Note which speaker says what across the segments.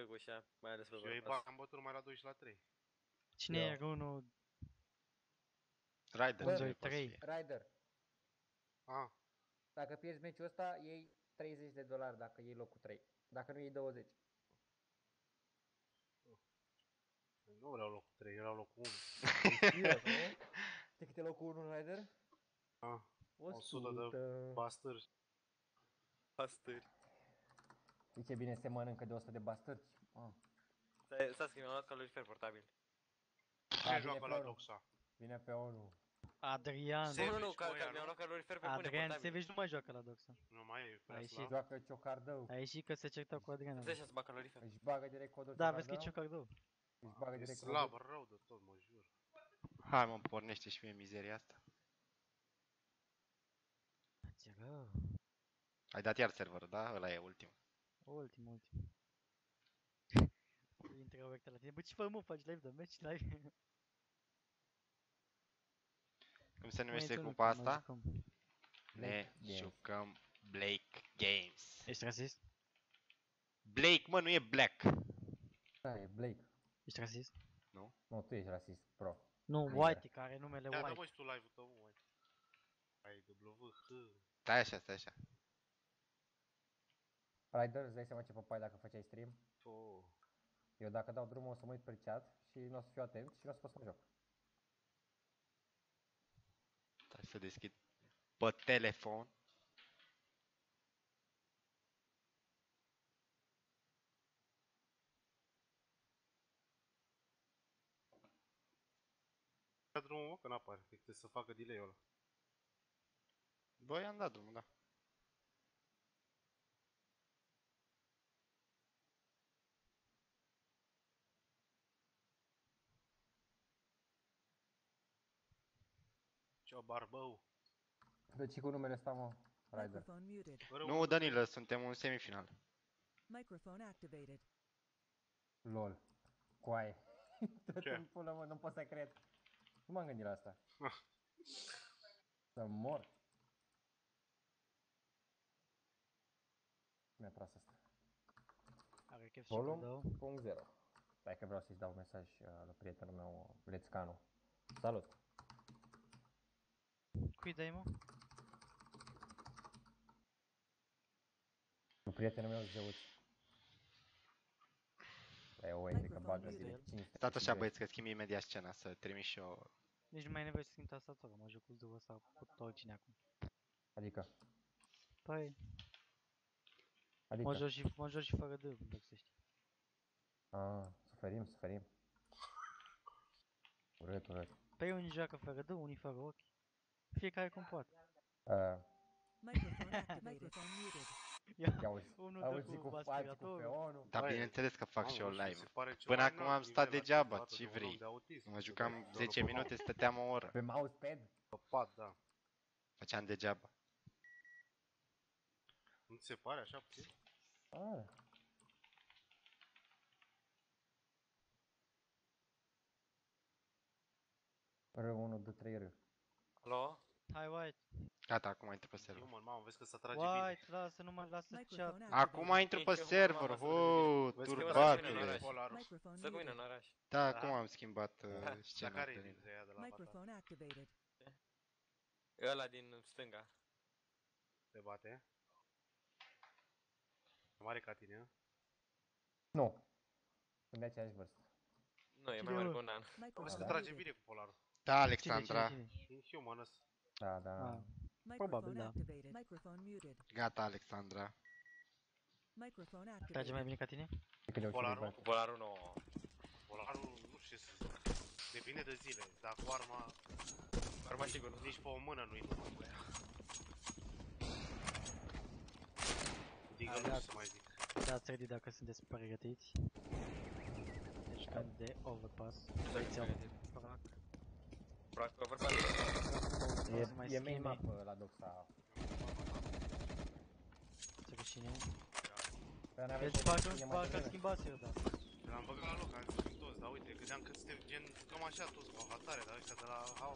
Speaker 1: găgușa, mai ales pe
Speaker 2: Și eu îi
Speaker 1: bărbați.
Speaker 2: bag, am bătut numai la 2 și la 3.
Speaker 3: Cine e unul?
Speaker 4: Rider,
Speaker 3: 1,
Speaker 4: ce
Speaker 3: 2,
Speaker 4: poate să
Speaker 3: 3.
Speaker 4: fie?
Speaker 5: Rider,
Speaker 2: Ah,
Speaker 5: dacă pierzi meciul ăsta, iei $30 dacă iei locul 3. Dacă nu iei 20.
Speaker 2: nu vreau locul 3, vreau locul 1.
Speaker 5: Serios, nu? Știi câte locul 1 Rider?
Speaker 2: Ah, 100 de
Speaker 5: 100.
Speaker 2: bastări.
Speaker 1: Pastări.
Speaker 5: Știi ce bine se mănâncă de 100 de bastărci?
Speaker 1: S-a schimbat, mi-am luat calorifer portabil.
Speaker 2: Cine
Speaker 5: vine
Speaker 2: joacă
Speaker 5: pe
Speaker 2: la
Speaker 5: unul.
Speaker 2: Doxa?
Speaker 5: Vine pe 1.
Speaker 3: Adrian.
Speaker 2: Se-
Speaker 1: Nu,
Speaker 2: Savage,
Speaker 1: mi-am luat calorifer pe bune
Speaker 3: Adrian
Speaker 1: portabil.
Speaker 3: Savage nu mai joacă la Doxa.
Speaker 2: Nu mai e prea
Speaker 3: Ai
Speaker 2: slab.
Speaker 5: Joacă ciocardău.
Speaker 3: A ieșit că se certau cu Adrian.
Speaker 1: Îți să bag calorifer.
Speaker 5: Își bagă direct codul
Speaker 3: Da, vezi că e
Speaker 5: ciocardău.
Speaker 3: ciocardou.
Speaker 5: Își bagă
Speaker 2: E
Speaker 5: direct
Speaker 2: slab,
Speaker 5: codul.
Speaker 2: rău de tot, mă jur.
Speaker 4: Hai mă, pornește și mie mizeria asta.
Speaker 3: Ce rău.
Speaker 4: Ai dat iar serverul, da? Ăla e ultimul.
Speaker 3: Ultim. Intră o la tine. Bă, ce fă, mă, faci live de match? Live?
Speaker 4: Cum se numește
Speaker 3: Măi,
Speaker 4: cupa
Speaker 3: nu, mă
Speaker 4: asta?
Speaker 3: jucăm.
Speaker 4: Ne
Speaker 5: Games.
Speaker 4: jucăm Blake Games.
Speaker 3: Ești rasist?
Speaker 4: Blake, mă, nu e Black.
Speaker 5: Da, e Blake.
Speaker 3: Ești rasist?
Speaker 5: Nu, tu ești rasist, pro.
Speaker 3: Nu,
Speaker 5: Lider.
Speaker 3: Whitey, care are numele
Speaker 2: Ia dă
Speaker 3: White.
Speaker 2: mă și tu live-ul tău, mă. Ai WH.
Speaker 4: Stai așa, stai așa.
Speaker 5: Rider, îți dai seama ce păpai dacă făceai stream?
Speaker 2: Oh.
Speaker 5: Eu dacă dau drumul o să mă uit pe chat și nu o să fiu atent și nu o să pot să mă joc.
Speaker 4: Stai să deschid pe telefon.
Speaker 2: Ia drumul, mă, că n-apare, că trebuie să facă delay-ul ăla.
Speaker 4: Bă, i-am dat drumul, da.
Speaker 2: Ce-o barbău.
Speaker 5: Deci cu numele ăsta, mă, Rider.
Speaker 6: Microphone muted.
Speaker 4: Nu, Danilă, suntem în semifinal.
Speaker 6: Microphone activated.
Speaker 5: LOL. Coaie. Tot
Speaker 2: Ce?
Speaker 5: în pulă, mă, nu pot să cred. Nu m-am gândit la asta. Să mor. Mi-a tras asta.
Speaker 3: Are chef și ciocardou.
Speaker 5: Volum.0. Stai că vreau să-i dau mesaj la prietenul meu, Lețcanu. Salut!
Speaker 3: Cui dai, mă?
Speaker 5: Prietenul meu, Zeuț. E o way că bagă
Speaker 6: Microphone
Speaker 5: direct 500.
Speaker 4: Stați așa, băieți, că schimb imediat scena, să trimit și eu.
Speaker 3: Nici nu mai e nevoie să schimb tastatura, mă joc cu două sau cu oricine acum.
Speaker 5: Adică,
Speaker 3: Păi,
Speaker 5: adică.
Speaker 3: mă joc și fără dârg, dacă să știi.
Speaker 5: Suferim. Urât.
Speaker 3: Păi unii joacă fără dârg, unii fără ochi. Fiecare cum poate.
Speaker 6: Microphone activated. Microphone muted.
Speaker 5: Ia uzi,
Speaker 3: Unul
Speaker 5: auzi
Speaker 3: dă
Speaker 5: cu
Speaker 3: cu
Speaker 5: faci cu
Speaker 3: aspiratorul.
Speaker 5: peonul.
Speaker 4: Dar
Speaker 2: Băi,
Speaker 4: bineînțeles că fac
Speaker 2: mamă,
Speaker 4: și eu
Speaker 2: nu știu,
Speaker 4: live.
Speaker 2: se pare ceva
Speaker 4: Până
Speaker 2: mai
Speaker 4: acum
Speaker 2: înalt
Speaker 4: am stat
Speaker 2: nivel
Speaker 4: degeaba,
Speaker 2: activ
Speaker 4: ce
Speaker 2: față de un om
Speaker 4: vrei?
Speaker 2: de autism.
Speaker 4: Mă
Speaker 2: Se
Speaker 4: jucam
Speaker 2: dă
Speaker 4: 10
Speaker 2: pe
Speaker 4: minute, stăteam o oră.
Speaker 5: Pe mousepad?
Speaker 2: Pe pat, da.
Speaker 4: Făceam degeaba.
Speaker 2: Nu ți se pare așa puțin?
Speaker 5: R1, D3, R.
Speaker 1: Alo?
Speaker 3: Hai, White.
Speaker 4: Gata, acum intru pe server.
Speaker 2: Human, mamă, vezi că se trage bine.
Speaker 3: White, lasă, nu mai lasă chat.
Speaker 6: Microphone
Speaker 4: Acum intru pe server,
Speaker 1: Vezi că
Speaker 4: turbatule.
Speaker 6: Microphone
Speaker 1: Stă cu mine în
Speaker 6: muted.
Speaker 1: oraș.
Speaker 4: Da,
Speaker 2: Da.
Speaker 4: acum am schimbat
Speaker 2: La
Speaker 4: scena.
Speaker 2: care e
Speaker 4: Danilă.
Speaker 2: dintre ea de la Batat?
Speaker 6: Microphone activated.
Speaker 1: E ăla din stânga.
Speaker 2: Te bate? E mare ca tine,
Speaker 5: Nu. Sunt de aceeași vârstă.
Speaker 1: Nu, e
Speaker 3: Cine
Speaker 1: mai mare
Speaker 3: e,
Speaker 1: cu un an.
Speaker 2: vezi
Speaker 6: Microphone
Speaker 2: că trage
Speaker 6: muted.
Speaker 2: bine cu polarul.
Speaker 4: Da, Alexandra.
Speaker 3: Cine?
Speaker 2: Inhuman ăsta.
Speaker 5: Da.
Speaker 3: Ah.
Speaker 6: Microphone
Speaker 3: da.
Speaker 6: activated. Microphone muted.
Speaker 4: Gata, Alexandra.
Speaker 6: Microphone
Speaker 3: Trage
Speaker 6: activated.
Speaker 3: mai bine ca tine?
Speaker 5: E cât de ușor
Speaker 2: Polarul?
Speaker 5: îi
Speaker 1: Cu
Speaker 5: bate.
Speaker 1: polarul nu.
Speaker 2: Polarul, nu știu ce să zic. Depinde de zile. Dar cu arma,
Speaker 1: Arma sigur.
Speaker 2: nici pe o mână nu-i numai cu ea. Digă nu
Speaker 3: da.
Speaker 2: să mai zic.
Speaker 3: Dați ready dacă sunteți pregătiți. Deci când de overpass. Veți au frac.
Speaker 1: Frac, overpass.
Speaker 5: E main map la Doxa.
Speaker 3: Ce rușine.
Speaker 5: Dar n-aveai
Speaker 3: Deci
Speaker 5: cum să schimbi mai
Speaker 3: parcă
Speaker 5: devreme.
Speaker 3: schimbați eu, da.
Speaker 2: L-am băgat la loc, am zis toți, dar uite, credeam că suntem gen, cam așa toți cu avatare, dar ăștia de la au...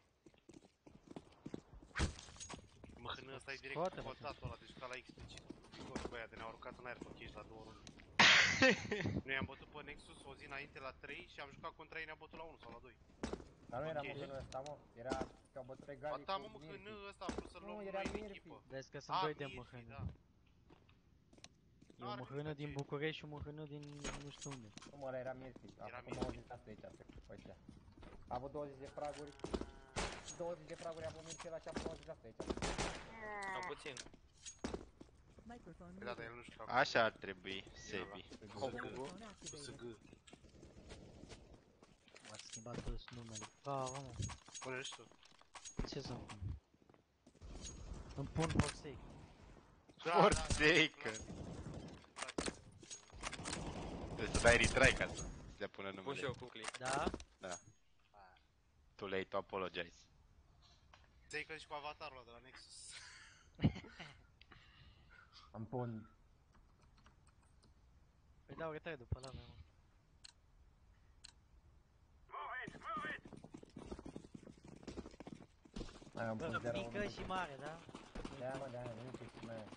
Speaker 2: Mă, când ăsta e direct
Speaker 3: Scoate-mă,
Speaker 2: cotatul ăla, deci ca la X-Twitch. scos cu aia de ne-au aruncat în aer pe chiși la 2 runde. Noi am bătut pe Nexus o zi înainte la 3 și am jucat contra ei, ne-am bătut la 1 sau la 2.
Speaker 5: Dar nu era
Speaker 2: Ok.
Speaker 5: măhânul ăsta, mă. Era că au bătut egali
Speaker 2: Ba da,
Speaker 5: cu
Speaker 2: mă,
Speaker 5: Mirfi.
Speaker 2: măhână ăsta a vrut să-l luăm
Speaker 5: Nu, era
Speaker 2: noi în
Speaker 5: Mirfi.
Speaker 2: echipă.
Speaker 3: Vezi că sunt doi de
Speaker 2: Mirfi,
Speaker 3: măhână.
Speaker 2: da.
Speaker 3: E o
Speaker 2: N-are
Speaker 3: măhână
Speaker 2: nimic,
Speaker 3: din
Speaker 2: ce-
Speaker 3: București și o măhână din nu știu unde.
Speaker 5: Nu, mă, ăla era Mirfi. A
Speaker 2: Era
Speaker 5: făcut
Speaker 2: Mirfi.
Speaker 5: 90% aici, pe ăștia. A avut 20 de fraguri. 20 de fraguri a avut Mirfi ăla și a avut 90% aici.
Speaker 1: Am puțin.
Speaker 6: Microphone
Speaker 2: Păi da, dar
Speaker 6: muted.
Speaker 2: el nu știu.
Speaker 4: Așa ar trebui, Sebi.
Speaker 6: Microphone activated.
Speaker 2: SG.
Speaker 3: M-ați schimbat toți numele. Bravo, mă.
Speaker 2: Pune și tu.
Speaker 3: Ce să-mi pun? Îmi pun Forsake.
Speaker 4: Forsaken. Trebuie să dai retry ca să se pună
Speaker 1: Pun și
Speaker 4: numele.
Speaker 1: eu cu click.
Speaker 3: Da?
Speaker 4: Too late to apologize.
Speaker 2: Ți-ai că și cu avatarul ăla de la Nexus.
Speaker 5: Îmi pun...
Speaker 3: Păi dau retry după la mea, mă.
Speaker 5: Aia îmi pun
Speaker 3: Bă,
Speaker 5: 0,
Speaker 3: mică și mare, da?
Speaker 5: de-aia, mă, de-aia, nu știu cum e.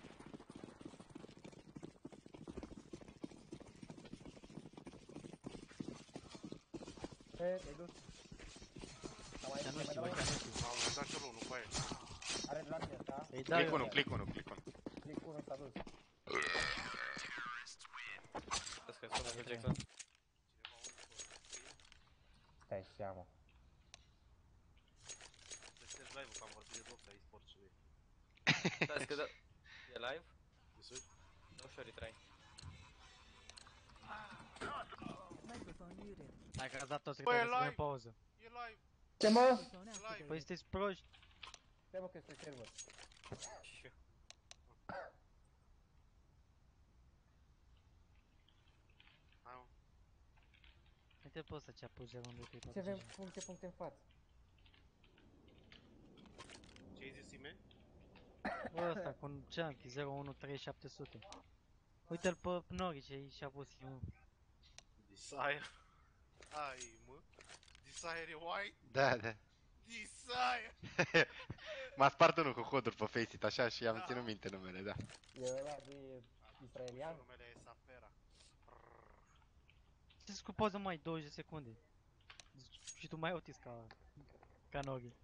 Speaker 5: Te-ai dus? Sau mai
Speaker 3: Ea nu
Speaker 5: mai
Speaker 3: știu,
Speaker 5: dau
Speaker 3: ăștia
Speaker 5: unul?
Speaker 3: nu știu.
Speaker 2: Am lăsat și unul cu aia.
Speaker 5: Are de la mine ăsta.
Speaker 3: Îi dau
Speaker 4: Click
Speaker 3: eu.
Speaker 4: 1, click 1, click 1.
Speaker 5: Click 1 s-a dus.
Speaker 1: Stai că sună pe Jackson.
Speaker 5: Stai seama.
Speaker 2: Testez live-ul că am vorbit de Dota e-sports-ului.
Speaker 1: Stai că da... E live?
Speaker 2: Însuși?
Speaker 1: Dau și o retry.
Speaker 6: Microphone muted.
Speaker 3: Hai că ați dat toți
Speaker 2: Bă, e
Speaker 3: retry să
Speaker 2: live.
Speaker 3: în pauză.
Speaker 2: E live!
Speaker 5: Ce mă?
Speaker 6: Microphone
Speaker 2: Live.
Speaker 3: Păi
Speaker 6: activated.
Speaker 3: sunteți proști.
Speaker 5: Stai mă că este server.
Speaker 1: Și eu.
Speaker 2: Hai mă.
Speaker 3: Uite pe ăsta ce a pus 0, 1, 2, 3, 4,
Speaker 5: Ce avem
Speaker 3: 5.
Speaker 5: puncte în față?
Speaker 2: Ce ai zis, Ime?
Speaker 3: Bă, ăsta cu ce am închis 0, 1, 3, 700. Uite-l pe Nori ce și-a pus eu.
Speaker 2: Desire. Ai, mă. Desire e white?
Speaker 4: Da, da.
Speaker 2: Desire!
Speaker 4: M-a spart unul cu hoduri pe Faceit așa și am
Speaker 2: Da.
Speaker 4: ținut minte numele, da.
Speaker 5: E ăla de israelian?
Speaker 2: Numele e Safera.
Speaker 3: Ce cu pauză mai 20 de secunde. Și tu mai autist ca Nori.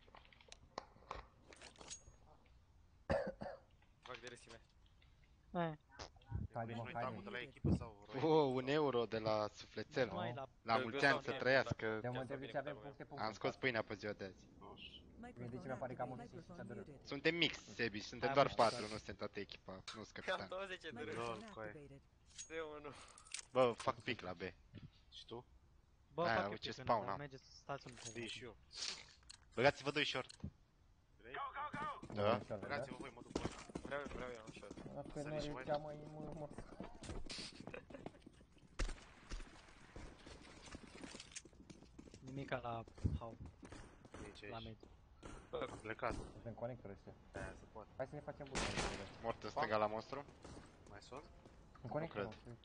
Speaker 1: Fac de resime.
Speaker 3: Hai,
Speaker 5: Haide, mă,
Speaker 2: Noi
Speaker 5: haide.
Speaker 2: tagul de la echipă sau Roy?
Speaker 4: Oh, un euro de la sufletel.
Speaker 3: mai la...
Speaker 4: La
Speaker 1: Că
Speaker 4: mulți ani
Speaker 1: sau
Speaker 4: să
Speaker 1: bine,
Speaker 4: trăiască.
Speaker 5: Eu
Speaker 1: Chiar
Speaker 5: mă
Speaker 1: sau
Speaker 5: întreb de
Speaker 1: bine
Speaker 5: ce avem
Speaker 1: că
Speaker 5: puncte
Speaker 4: Am scos pâinea pe ziua de azi.
Speaker 2: Nu știu.
Speaker 6: Microphone
Speaker 5: pare că am
Speaker 6: activated.
Speaker 5: unul și
Speaker 6: Microphone
Speaker 5: se
Speaker 6: muted.
Speaker 4: Suntem mix, Sebi, suntem
Speaker 3: Hai,
Speaker 4: doar
Speaker 3: mă,
Speaker 4: 4,
Speaker 3: știu.
Speaker 4: nu suntem toată echipa, nu sunt
Speaker 1: Cam
Speaker 4: capitan.
Speaker 1: 20 de rând.
Speaker 6: Microphone
Speaker 2: Lol, coaie.
Speaker 6: activated.
Speaker 1: 3-1.
Speaker 4: Bă, fac pic la B.
Speaker 2: Și tu?
Speaker 3: Bă,
Speaker 4: Aia,
Speaker 3: fac
Speaker 4: uite
Speaker 3: eu
Speaker 4: ce
Speaker 3: pic
Speaker 4: spawn
Speaker 3: dar
Speaker 4: am.
Speaker 3: mergeți, stați un pic.
Speaker 2: Vii și eu.
Speaker 4: Băgați-vă 2 short.
Speaker 2: Vrei?
Speaker 4: Da.
Speaker 2: Băgați-vă voi, mă duc voi.
Speaker 1: Vreau eu, așa.
Speaker 5: Că
Speaker 2: Să
Speaker 5: nu
Speaker 2: rici
Speaker 5: are
Speaker 2: mai?
Speaker 5: cea mai mă.
Speaker 3: Nimica la hau,
Speaker 2: Nici
Speaker 3: la
Speaker 2: aici.
Speaker 3: med.
Speaker 2: Plecat.
Speaker 5: Suntem conectori ăștia.
Speaker 2: Aia se poate.
Speaker 5: Hai să ne facem bune.
Speaker 4: Mort în stânga la monstru.
Speaker 2: Mai sunt?
Speaker 5: În conector,
Speaker 4: cred.
Speaker 5: mă.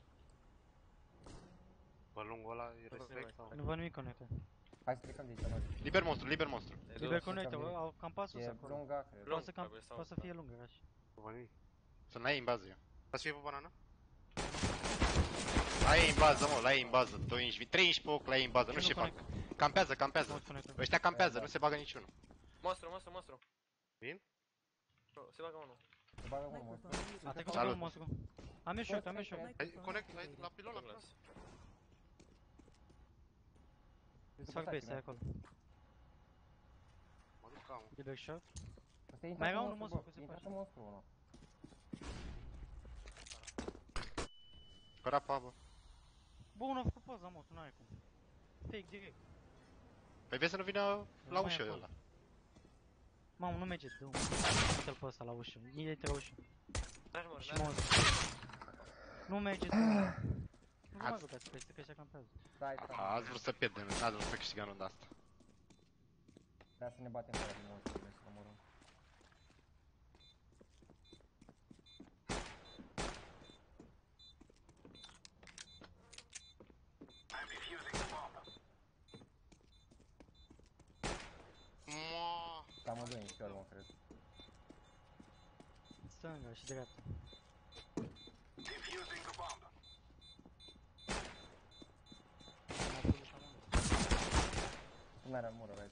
Speaker 2: Pe lungul ăla e respect sau?
Speaker 3: Nu văd nimic conector.
Speaker 5: Hai să plecăm de aici, mă.
Speaker 4: Liber monstru, liber monstru.
Speaker 3: Liber conector, bă, au cam pasul
Speaker 5: E
Speaker 3: acolo.
Speaker 5: lunga, cred.
Speaker 1: Lung,
Speaker 3: Poate să,
Speaker 1: trebuie să
Speaker 3: poate să
Speaker 1: aud,
Speaker 3: fie lungă, așa.
Speaker 2: Nu văd nimic.
Speaker 4: Să n-ai în bază eu.
Speaker 2: Să fie pe banana?
Speaker 4: La ei în bază, mă, la ei în bază. 2 inch, 3 inch pe ochi la ei în bază, nu
Speaker 3: Și
Speaker 4: ce
Speaker 3: nu
Speaker 4: fac. Campează, campează.
Speaker 3: Mort conector.
Speaker 4: Ăștia campează, nu se bagă niciunul.
Speaker 1: Monstru.
Speaker 2: Vin?
Speaker 1: Se bagă unul.
Speaker 5: Se bagă unul, mă.
Speaker 6: Microphone muted.
Speaker 3: A trecut
Speaker 4: Salut.
Speaker 3: un monstru. Am eu short, am eu short.
Speaker 2: Hai, conect, hai, la pilon, la pilon.
Speaker 3: Îți fac base, ai acolo.
Speaker 2: Mă duc camul.
Speaker 3: Liber short.
Speaker 5: Ăsta e
Speaker 3: Mai era
Speaker 5: intrat
Speaker 3: unul
Speaker 5: în
Speaker 3: monstru,
Speaker 5: bă.
Speaker 3: cum se
Speaker 5: E intrat
Speaker 3: face?
Speaker 5: în monstru, unul.
Speaker 4: Căra pabă.
Speaker 3: Bă, unul a făcut poza, mă, tu n-ai cum. Fake direct.
Speaker 4: Păi vezi să nu vină la
Speaker 3: mai
Speaker 4: ușă
Speaker 3: acolo.
Speaker 4: ăla.
Speaker 3: Mamă, nu merge, dă-o. Uite-l pe ăsta la ușă. E între ușă. Și monstru. Nu merge, dă-o. Nu vă mai băgați peste, că ăștia campează.
Speaker 5: Stai,
Speaker 4: Ați vrut să pierdem, n-ați vrut să câștigăm runda asta.
Speaker 5: Trebuie să ne batem fără din monstru, să omorâm.
Speaker 2: Mua!
Speaker 5: Cam o 2 în fior, mă, cred.
Speaker 3: Stânga și dreapta.
Speaker 5: Lumea în mură, vezi.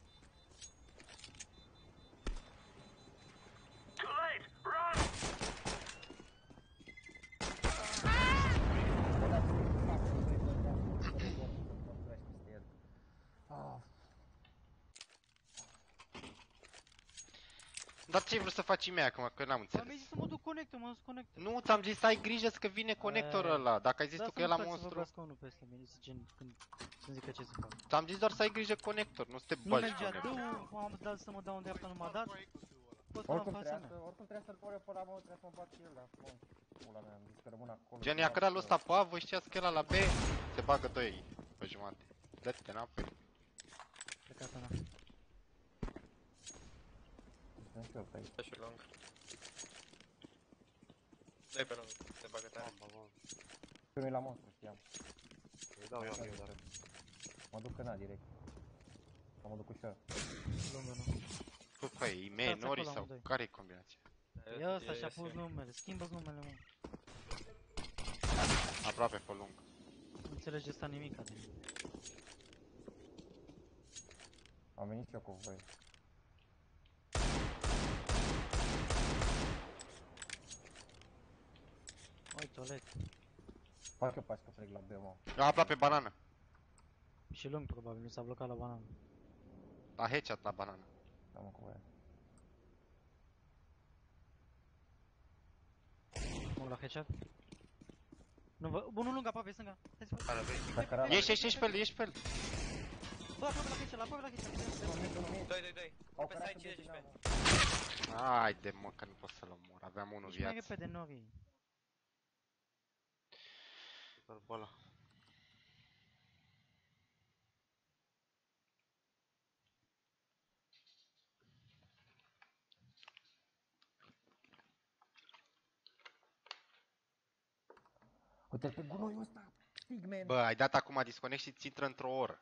Speaker 4: Dar ce ai vrut să faci mea acum, că n-am
Speaker 3: Mi-ai
Speaker 4: înțeles.
Speaker 3: zis să mă duc conector, mă duc conector.
Speaker 4: Nu, ți-am zis să ai grijă că vine conectorul ăla. Dacă ai zis tu că e la
Speaker 3: Să
Speaker 4: monstru,
Speaker 3: vorbească unul peste mine, să gen, când să-mi zică ce să fac.
Speaker 4: ți-am zis doar să ai grijă conector, nu să te
Speaker 3: Nu
Speaker 4: bagi
Speaker 3: mergea
Speaker 4: conector.
Speaker 3: dâu, am dat să mă dau în dreapta, nu m-a dat. Poți până în fața mea.
Speaker 5: Oricum trebuie să-l pune până la mă, trebuie să mă bat și el, dar bun. Pula mea, am zis că rămân acolo.
Speaker 4: Gen, ia căralul ăsta pe A, voi știați că ăla la B se bagă doi pe jumate. Dă-te înapoi.
Speaker 3: Plecat ăla.
Speaker 5: Sunt și eu pe aici.
Speaker 1: Flash-uri lung. Dă-i pe lung, se bagă tare.
Speaker 5: Primul la monstru, știam.
Speaker 2: Îi dau eu, dar...
Speaker 5: Mă duc în A direct. Sau mă duc ușor.
Speaker 3: Lungă, nu.
Speaker 4: Bă, păi, e
Speaker 3: Stați
Speaker 4: Nori
Speaker 3: acolo,
Speaker 4: sau
Speaker 3: amândoi.
Speaker 4: care e combinația?
Speaker 3: E ăsta și-a pus numele, schimbă-ți numele, mă.
Speaker 4: Aproape pe lung.
Speaker 3: Nu înțelege asta nimica de mine.
Speaker 5: Am venit și eu cu voi.
Speaker 3: Oi, toalet.
Speaker 5: Fac eu pas că plec la B, mă.
Speaker 4: Aproape banană.
Speaker 3: Și lung, probabil, nu s-a blocat la banană.
Speaker 4: La headshot la banană.
Speaker 5: Da, mă, cu voi.
Speaker 3: Mă la headshot. Nu vă... Bunul lung, aproape, stânga. Hai să
Speaker 2: Care vei?
Speaker 5: Dacă era la...
Speaker 4: Ești pe el, ești pe el.
Speaker 3: Bă, aproape la headshot, aproape la headshot.
Speaker 1: Doi.
Speaker 5: Au
Speaker 1: Pe
Speaker 5: cărat
Speaker 1: site
Speaker 5: în
Speaker 1: 50
Speaker 5: Vietnam,
Speaker 1: pe.
Speaker 5: mă.
Speaker 4: Haide mă, că nu pot să-l omor. Aveam unul
Speaker 3: Ești mai
Speaker 4: viață.
Speaker 3: repede, Nori.
Speaker 2: Bola.
Speaker 5: Uite-l pe gunoiul ăsta. Pigman.
Speaker 4: Bă, ai dat acum disconnect și ți intră într-o oră.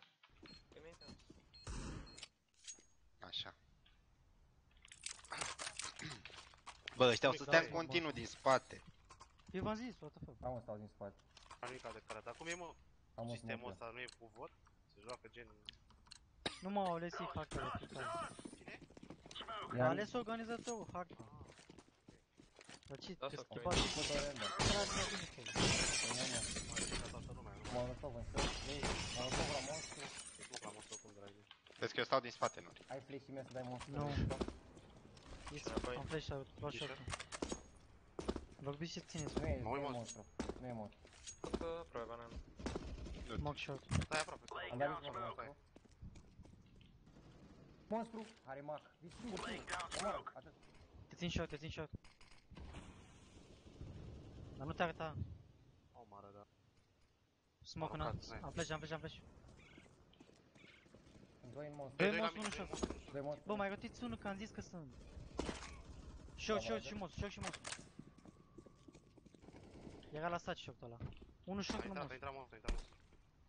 Speaker 4: Așa. Bă, ăștia o să stea în continuu din spate.
Speaker 3: Eu v-am zis, what the fuck.
Speaker 5: Am un stau din spate.
Speaker 2: Am nimic de care, dar cum e mă?
Speaker 5: Am un
Speaker 2: Sistemul
Speaker 5: smoke.
Speaker 2: ăsta nu e cu vot? Se joacă gen...
Speaker 3: Nu mă au ales hackerul.
Speaker 2: Cine?
Speaker 3: A ales organizatorul, hacker. Dar ce,
Speaker 1: Da,
Speaker 3: te
Speaker 1: sau
Speaker 3: schipat? Tragi mai bine pe
Speaker 2: Toată lumea, nu?
Speaker 5: Mă lăsau în săr. Mă lăsau la monstru.
Speaker 2: Nu la măsă cum dragi.
Speaker 4: Vezi că eu stau din spate, Nori.
Speaker 5: Ai flash-ii mie să dai monstru.
Speaker 3: Nu.
Speaker 1: Înapoi.
Speaker 3: Am flash out, luat shot-ul. Vorbiți ce țineți,
Speaker 5: Nu e,
Speaker 2: Nu
Speaker 5: nu
Speaker 2: e
Speaker 5: e
Speaker 2: monstru.
Speaker 5: monstru. Nu e monstru.
Speaker 1: Aproape banană.
Speaker 3: smoke shot.
Speaker 2: Stai aproape.
Speaker 5: Am dat nici monstru. Monstru! Are mac. E singur. Omoară, atât.
Speaker 3: Te țin shot, te țin shot. Dar nu te arăta.
Speaker 2: O mare, da.
Speaker 3: Smoke în
Speaker 2: Aruncat,
Speaker 3: alt.
Speaker 2: hai.
Speaker 3: Am flash, am flash, am flash.
Speaker 5: Doi în monstru.
Speaker 3: Doi
Speaker 2: Doi la
Speaker 3: monstru,
Speaker 2: mine,
Speaker 3: unu
Speaker 2: doi
Speaker 3: shot.
Speaker 2: monstru.
Speaker 5: Doi monstru.
Speaker 3: Bă, mai rotiți unul că am zis că sunt. Shot și monstru. Era la stat shot ăla. Unul shot,
Speaker 2: A
Speaker 3: unul
Speaker 2: intrat, a
Speaker 3: monstru.
Speaker 2: intrat monstru, a intrat monstru.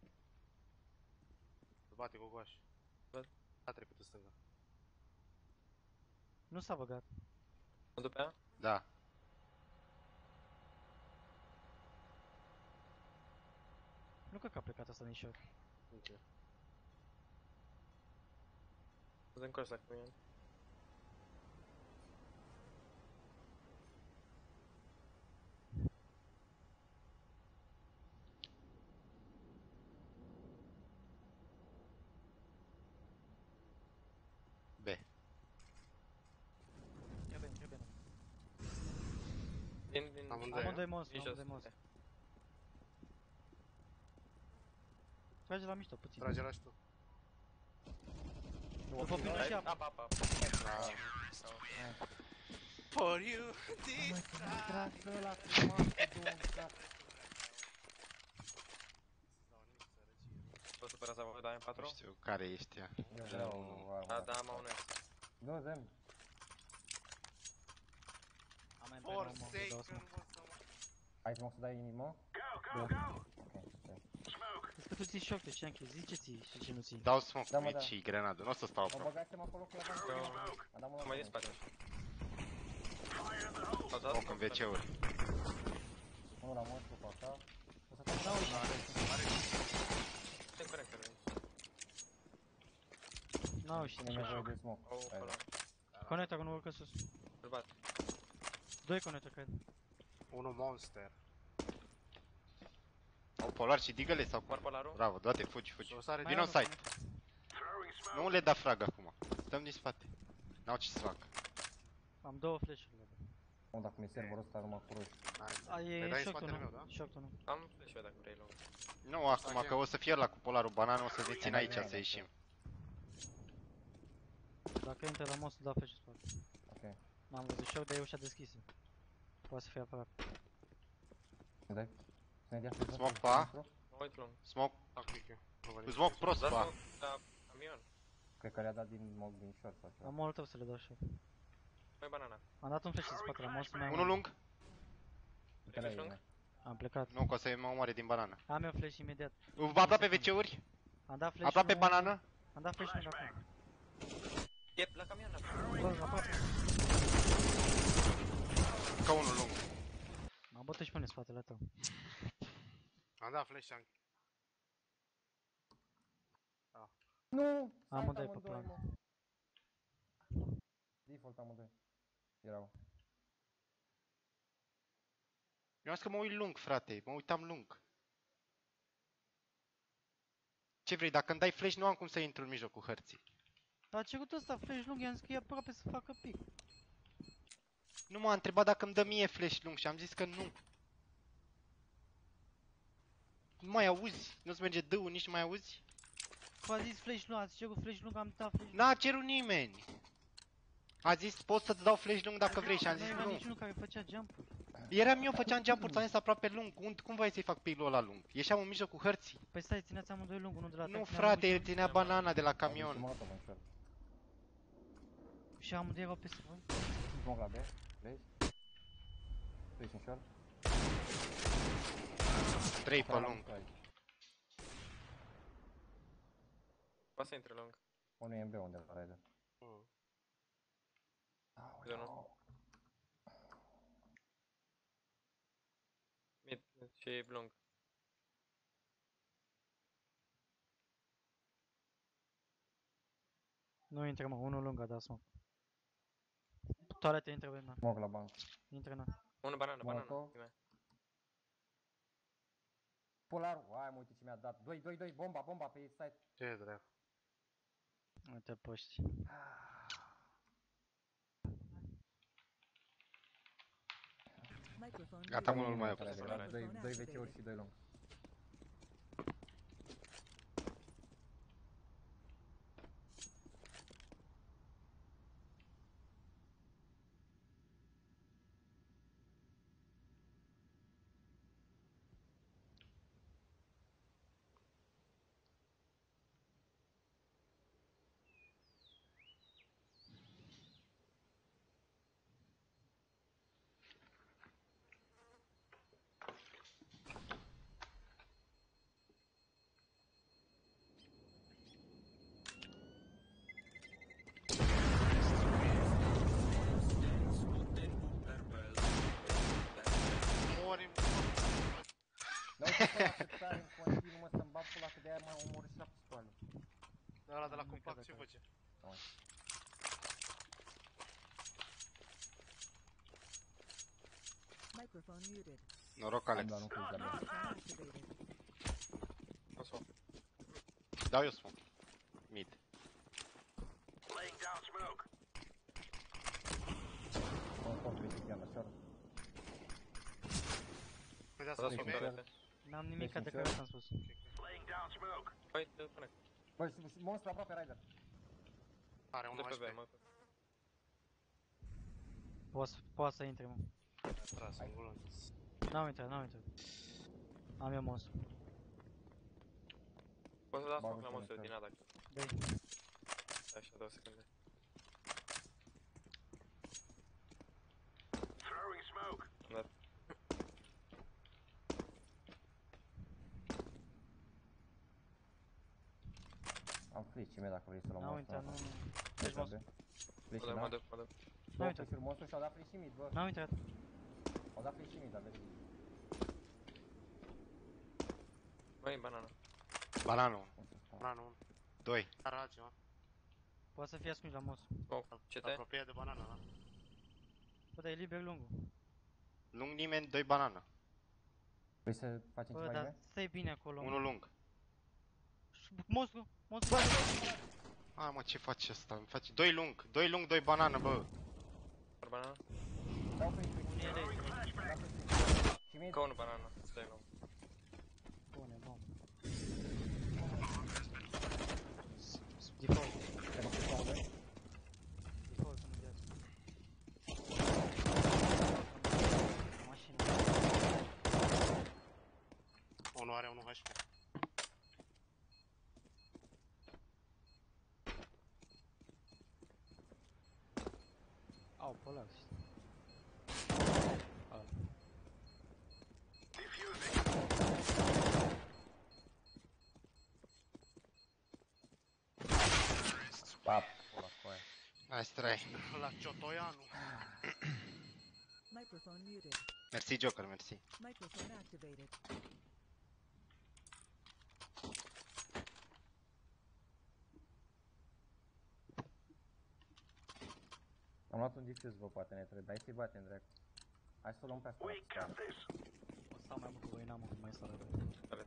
Speaker 2: Îl bate Gogoaș.
Speaker 1: Văd.
Speaker 2: A trecut în stânga.
Speaker 3: Nu s-a băgat.
Speaker 1: Mă duc pe ea?
Speaker 4: Da.
Speaker 3: Nu cred că a plecat asta din shot.
Speaker 2: Ok.
Speaker 1: Sunt în corsa cu mine.
Speaker 4: B.
Speaker 3: Trebuie.
Speaker 1: Din...
Speaker 2: Amândoi.
Speaker 3: Amândoi monstru,
Speaker 1: Din jos.
Speaker 3: amândoi monstru. Trage la mișto puțin.
Speaker 2: Trage la și tu.
Speaker 3: După primul și apă.
Speaker 1: Apa.
Speaker 2: For you, this
Speaker 5: Trasă la cu monstru, două.
Speaker 1: Vă supărați să vă dai în
Speaker 4: Nu
Speaker 1: 4?
Speaker 4: știu care ești ea.
Speaker 5: Eu vreau
Speaker 1: Da,
Speaker 5: arma.
Speaker 1: am un S.
Speaker 5: Nu, zem.
Speaker 3: Am mai
Speaker 2: For
Speaker 3: împreună,
Speaker 2: sake,
Speaker 3: dau
Speaker 2: nu
Speaker 3: smoke.
Speaker 2: pot să mă...
Speaker 5: Ai smoke să dai inimă? Ok, stai.
Speaker 3: Vezi că tu ții shot, ce am ziceți și ce nu ții.
Speaker 4: Dau smoke
Speaker 5: Da, mă,
Speaker 4: mid
Speaker 5: da.
Speaker 4: și grenadă, nu o să stau
Speaker 5: Mă
Speaker 4: aproape.
Speaker 5: băgați-mă acolo că la bani.
Speaker 1: Mai din spate.
Speaker 4: Smoke în WC-uri.
Speaker 5: Unul la monstru pe așa. O să
Speaker 3: Da,
Speaker 5: fac
Speaker 3: uite.
Speaker 1: Sunt conector aici.
Speaker 3: N-au și
Speaker 5: E
Speaker 3: cine
Speaker 5: nevoie
Speaker 3: joacă.
Speaker 5: de smoke.
Speaker 1: Au pe ăla.
Speaker 3: Conector nu urcă sus.
Speaker 1: Îl bat.
Speaker 3: 2 conector, cred.
Speaker 2: Unul monster.
Speaker 4: Au polar și digăle sau cum?
Speaker 1: Mor polarul.
Speaker 4: Bravo, du-te, fugi, fugi.
Speaker 2: O sare
Speaker 3: Mai
Speaker 4: Vino
Speaker 3: au
Speaker 4: în
Speaker 3: unul
Speaker 4: site.
Speaker 3: conector.
Speaker 4: Nu le da frag acum. Stăm din spate. N-au ce să facă.
Speaker 3: Am 2 flash-urile.
Speaker 5: Mă, dacă mi-e serverul ăsta numai cu roșu.
Speaker 3: A,
Speaker 2: Le
Speaker 3: e
Speaker 2: dai în
Speaker 3: short
Speaker 2: spatele
Speaker 3: 1.
Speaker 2: meu, da?
Speaker 3: Short 1.
Speaker 1: Am flash dacă vrei lung.
Speaker 4: Nu acum, că o să fie la cu polarul banană, o să ne țin aici să ieșim.
Speaker 3: Dacă intră la most, da flash-ul spate.
Speaker 5: Ok.
Speaker 3: N-am văzut short, dar e ușa deschisă. Poate să fie aproape.
Speaker 5: Să dai? Să ne dea flash.
Speaker 4: Smoke pe A.
Speaker 1: Mă uit lung.
Speaker 4: Smoke.
Speaker 2: Fac click eu. Nu văd nimic.
Speaker 4: Smoke prost
Speaker 1: Da
Speaker 4: pe A.
Speaker 1: smoke la camion.
Speaker 5: Cred că le-a dat din short sau ceva.
Speaker 3: Am molotov să le dau short.
Speaker 1: Mai banana.
Speaker 3: Am dat un flash în spate la most, mai am
Speaker 4: Unul lung.
Speaker 5: Uite la ei,
Speaker 1: lung?
Speaker 5: mă.
Speaker 3: Am plecat.
Speaker 4: Nu, că o să mă omoare din banană.
Speaker 3: Am eu flash imediat.
Speaker 4: Aproape WC-uri.
Speaker 3: Am dat flash.
Speaker 4: Aproape banană.
Speaker 3: Am dat flash lung acum.
Speaker 1: E la camion la
Speaker 3: Bă, aproape.
Speaker 4: Ca unul lung.
Speaker 3: M-am bătut și până în spatele tău.
Speaker 2: Am dat flash și am...
Speaker 5: Nu!
Speaker 3: Amândoi
Speaker 5: Site
Speaker 3: pe plan.
Speaker 5: mă. Default amândoi. Erau.
Speaker 4: Eu am zis că mă uit lung, frate. Mă uitam lung. Ce vrei? Dacă îmi dai flash, nu am cum să intru în mijlocul hărții.
Speaker 3: Dar a cerut ăsta flash lung, i-am zis că e aproape să facă pic.
Speaker 4: Nu m-a întrebat dacă îmi dă mie flash lung și am zis că nu. Nu mai auzi? Nu-ți merge dâul, nici nu mai auzi?
Speaker 3: A zis flash lung, ați cerut flash lung, am dat flash lung.
Speaker 4: N-a cerut nimeni. A zis, pot să-ți dau flash lung dacă vrei și am
Speaker 3: Nu
Speaker 4: zis
Speaker 3: era
Speaker 4: nu.
Speaker 3: niciunul care făcea jump-uri.
Speaker 4: Eram eu, făceam jump-uri, ți-am zis aproape lung. Cum vrei să-i fac pigul ăla lung? Ieșeam în mijlocul hărții.
Speaker 3: Păi stai, țineați amândoi lung, unul de la
Speaker 4: Nu,
Speaker 3: tank,
Speaker 4: frate, el
Speaker 3: ușa,
Speaker 4: ținea banana de la camion.
Speaker 5: Molotov în short.
Speaker 3: și amândoi erau peste voi.
Speaker 5: Smoke la B. Vezi? Tu ești în short?
Speaker 4: 3 pe lung.
Speaker 1: Poate să intre lung.
Speaker 5: Unul e în B undeva, Raider.
Speaker 1: Eu nu. Mid și lung.
Speaker 3: Nu intră, mă, unul lung a dat smoke. Toalete intră pe mine.
Speaker 5: Smoke la banc.
Speaker 3: Intră, na.
Speaker 1: Unul banana, banana.
Speaker 5: Molotov. Polarul. Hai mă, uite ce mi-a dat. 2, bomba pe site.
Speaker 2: Ce dracu?
Speaker 3: Uite poști.
Speaker 6: Microphone
Speaker 4: Gata,
Speaker 6: muted.
Speaker 4: mă, nu mai e
Speaker 6: Microphone
Speaker 1: posibil.
Speaker 5: 2
Speaker 6: activated.
Speaker 5: WC-uri și 2 lung.
Speaker 2: Mori.
Speaker 5: Dar uite pe ăla cât tare în continuu, mă, să-mi bag pula, că de-aia m-a omorât 7 scoale.
Speaker 2: Ăla de la
Speaker 3: Nu
Speaker 2: compact
Speaker 3: cred
Speaker 2: ce
Speaker 3: că-
Speaker 2: face?
Speaker 6: Microphone muted.
Speaker 4: Noroc,
Speaker 5: Am
Speaker 4: Alex.
Speaker 5: dat un click de-a
Speaker 6: Microphone activated.
Speaker 1: O să
Speaker 4: Dau eu smoke. Mid.
Speaker 5: Mă, tot WC chiar la short.
Speaker 2: Vedeați
Speaker 1: o
Speaker 2: să
Speaker 1: să
Speaker 2: fie.
Speaker 1: perete.
Speaker 3: N-am nimic
Speaker 5: Deci,
Speaker 3: de
Speaker 5: în
Speaker 3: care am spus.
Speaker 1: Păi, te pune.
Speaker 5: Băi, monstru aproape, Raider.
Speaker 2: Are
Speaker 1: De
Speaker 2: unul
Speaker 1: pe
Speaker 2: HP.
Speaker 1: B, mă.
Speaker 3: Poate să intre, mă.
Speaker 2: A tras în gulă.
Speaker 3: N-am intrat. Am eu monstru.
Speaker 1: Poți să dau
Speaker 5: Bagă
Speaker 1: smoke la
Speaker 5: și
Speaker 1: monstru
Speaker 5: un
Speaker 1: din A dacă.
Speaker 3: Dai.
Speaker 1: Așa, 2 secunde. Am dat.
Speaker 5: Am flash mea dacă vrei să luăm
Speaker 3: N-am
Speaker 5: monstru.
Speaker 3: intrat, nu.
Speaker 5: Flash
Speaker 3: Deci monstru.
Speaker 5: Flash,
Speaker 1: Mă
Speaker 5: da?
Speaker 1: duc.
Speaker 3: N-am
Speaker 5: Două
Speaker 3: intrat.
Speaker 5: flash-uri monstru și-au dat flash mid, bă.
Speaker 3: N-am intrat.
Speaker 5: Au dat flash mid, dar vezi.
Speaker 1: Măi, banana.
Speaker 4: Bananul.
Speaker 5: Cum să spun.
Speaker 2: La nu.
Speaker 4: 2.
Speaker 2: Are altceva.
Speaker 3: Poate să fie ascuns la monstru.
Speaker 1: Smoke. CT.
Speaker 2: Apropiat de banana, da?
Speaker 3: Bă, dar e liber lungul.
Speaker 4: Lung nimeni, 2 banană.
Speaker 5: Vrei să facem
Speaker 3: Bă,
Speaker 5: ceva
Speaker 3: dar
Speaker 5: live?
Speaker 3: stai bine acolo.
Speaker 4: Unul lung.
Speaker 3: Monstru! Monstru!
Speaker 4: A, mă, ce face ăsta? Îmi face 2 lung, 2 lung, 2 banană, bă.
Speaker 1: Or banana.
Speaker 5: Dau pe spray.
Speaker 3: Unii elei.
Speaker 5: Dau pe spray. Și mie
Speaker 1: Ca unul banana. Stai lung.
Speaker 3: Bune, bom. Default.
Speaker 5: te mă pus la
Speaker 3: Default în viață. Mașină.
Speaker 2: Unul are 1 HP.
Speaker 3: Au, pe ăla. Au.
Speaker 5: Pap, pula coaie.
Speaker 4: Hai, strai.
Speaker 2: La Ciotoianu.
Speaker 6: Microphone muted.
Speaker 4: Mersi, Joker, mersi.
Speaker 6: Microphone activated.
Speaker 5: Am luat un diffuse, bă, poate ne trebuie. Hai să-i batem, dracu. Hai să o luăm pe asta.
Speaker 3: O stau mai mult cu voi, n-am cum mai stau.
Speaker 1: Care?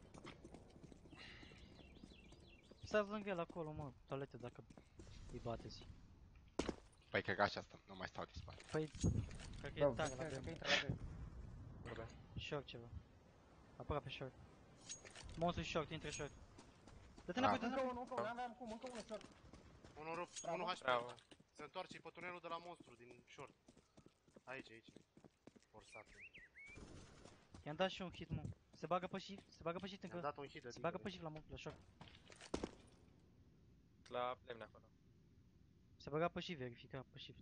Speaker 3: Stai lângă el acolo, mă, toalete dacă îi bateți.
Speaker 4: Păi, cred că așa stăm, nu mai stau de spate.
Speaker 3: Păi, cred că
Speaker 5: Bă,
Speaker 3: e tag la
Speaker 5: cred că
Speaker 3: B.
Speaker 5: intră la B.
Speaker 1: Vorbe.
Speaker 3: Short ceva. Aproape short. Monstru short, intră short. Dă-te
Speaker 4: Ah.
Speaker 3: înapoi, dă-te
Speaker 5: Încă
Speaker 3: înapoi.
Speaker 5: unul, n-aveam cum, încă unul short.
Speaker 2: Unul rup,
Speaker 5: Bravo.
Speaker 2: 1 HP.
Speaker 1: Bravo.
Speaker 2: Se întoarce pe tunelul de la monstru din short. Aici, aici. Forțat.
Speaker 3: I-am dat și un hit, mă. Se bagă pe shift, se bagă pe shift
Speaker 2: Am
Speaker 3: încă.
Speaker 2: dat un hit de
Speaker 3: Se bagă pe shift la short.
Speaker 1: La plemne acolo.
Speaker 3: Se băga pe shift, verifica pe shift.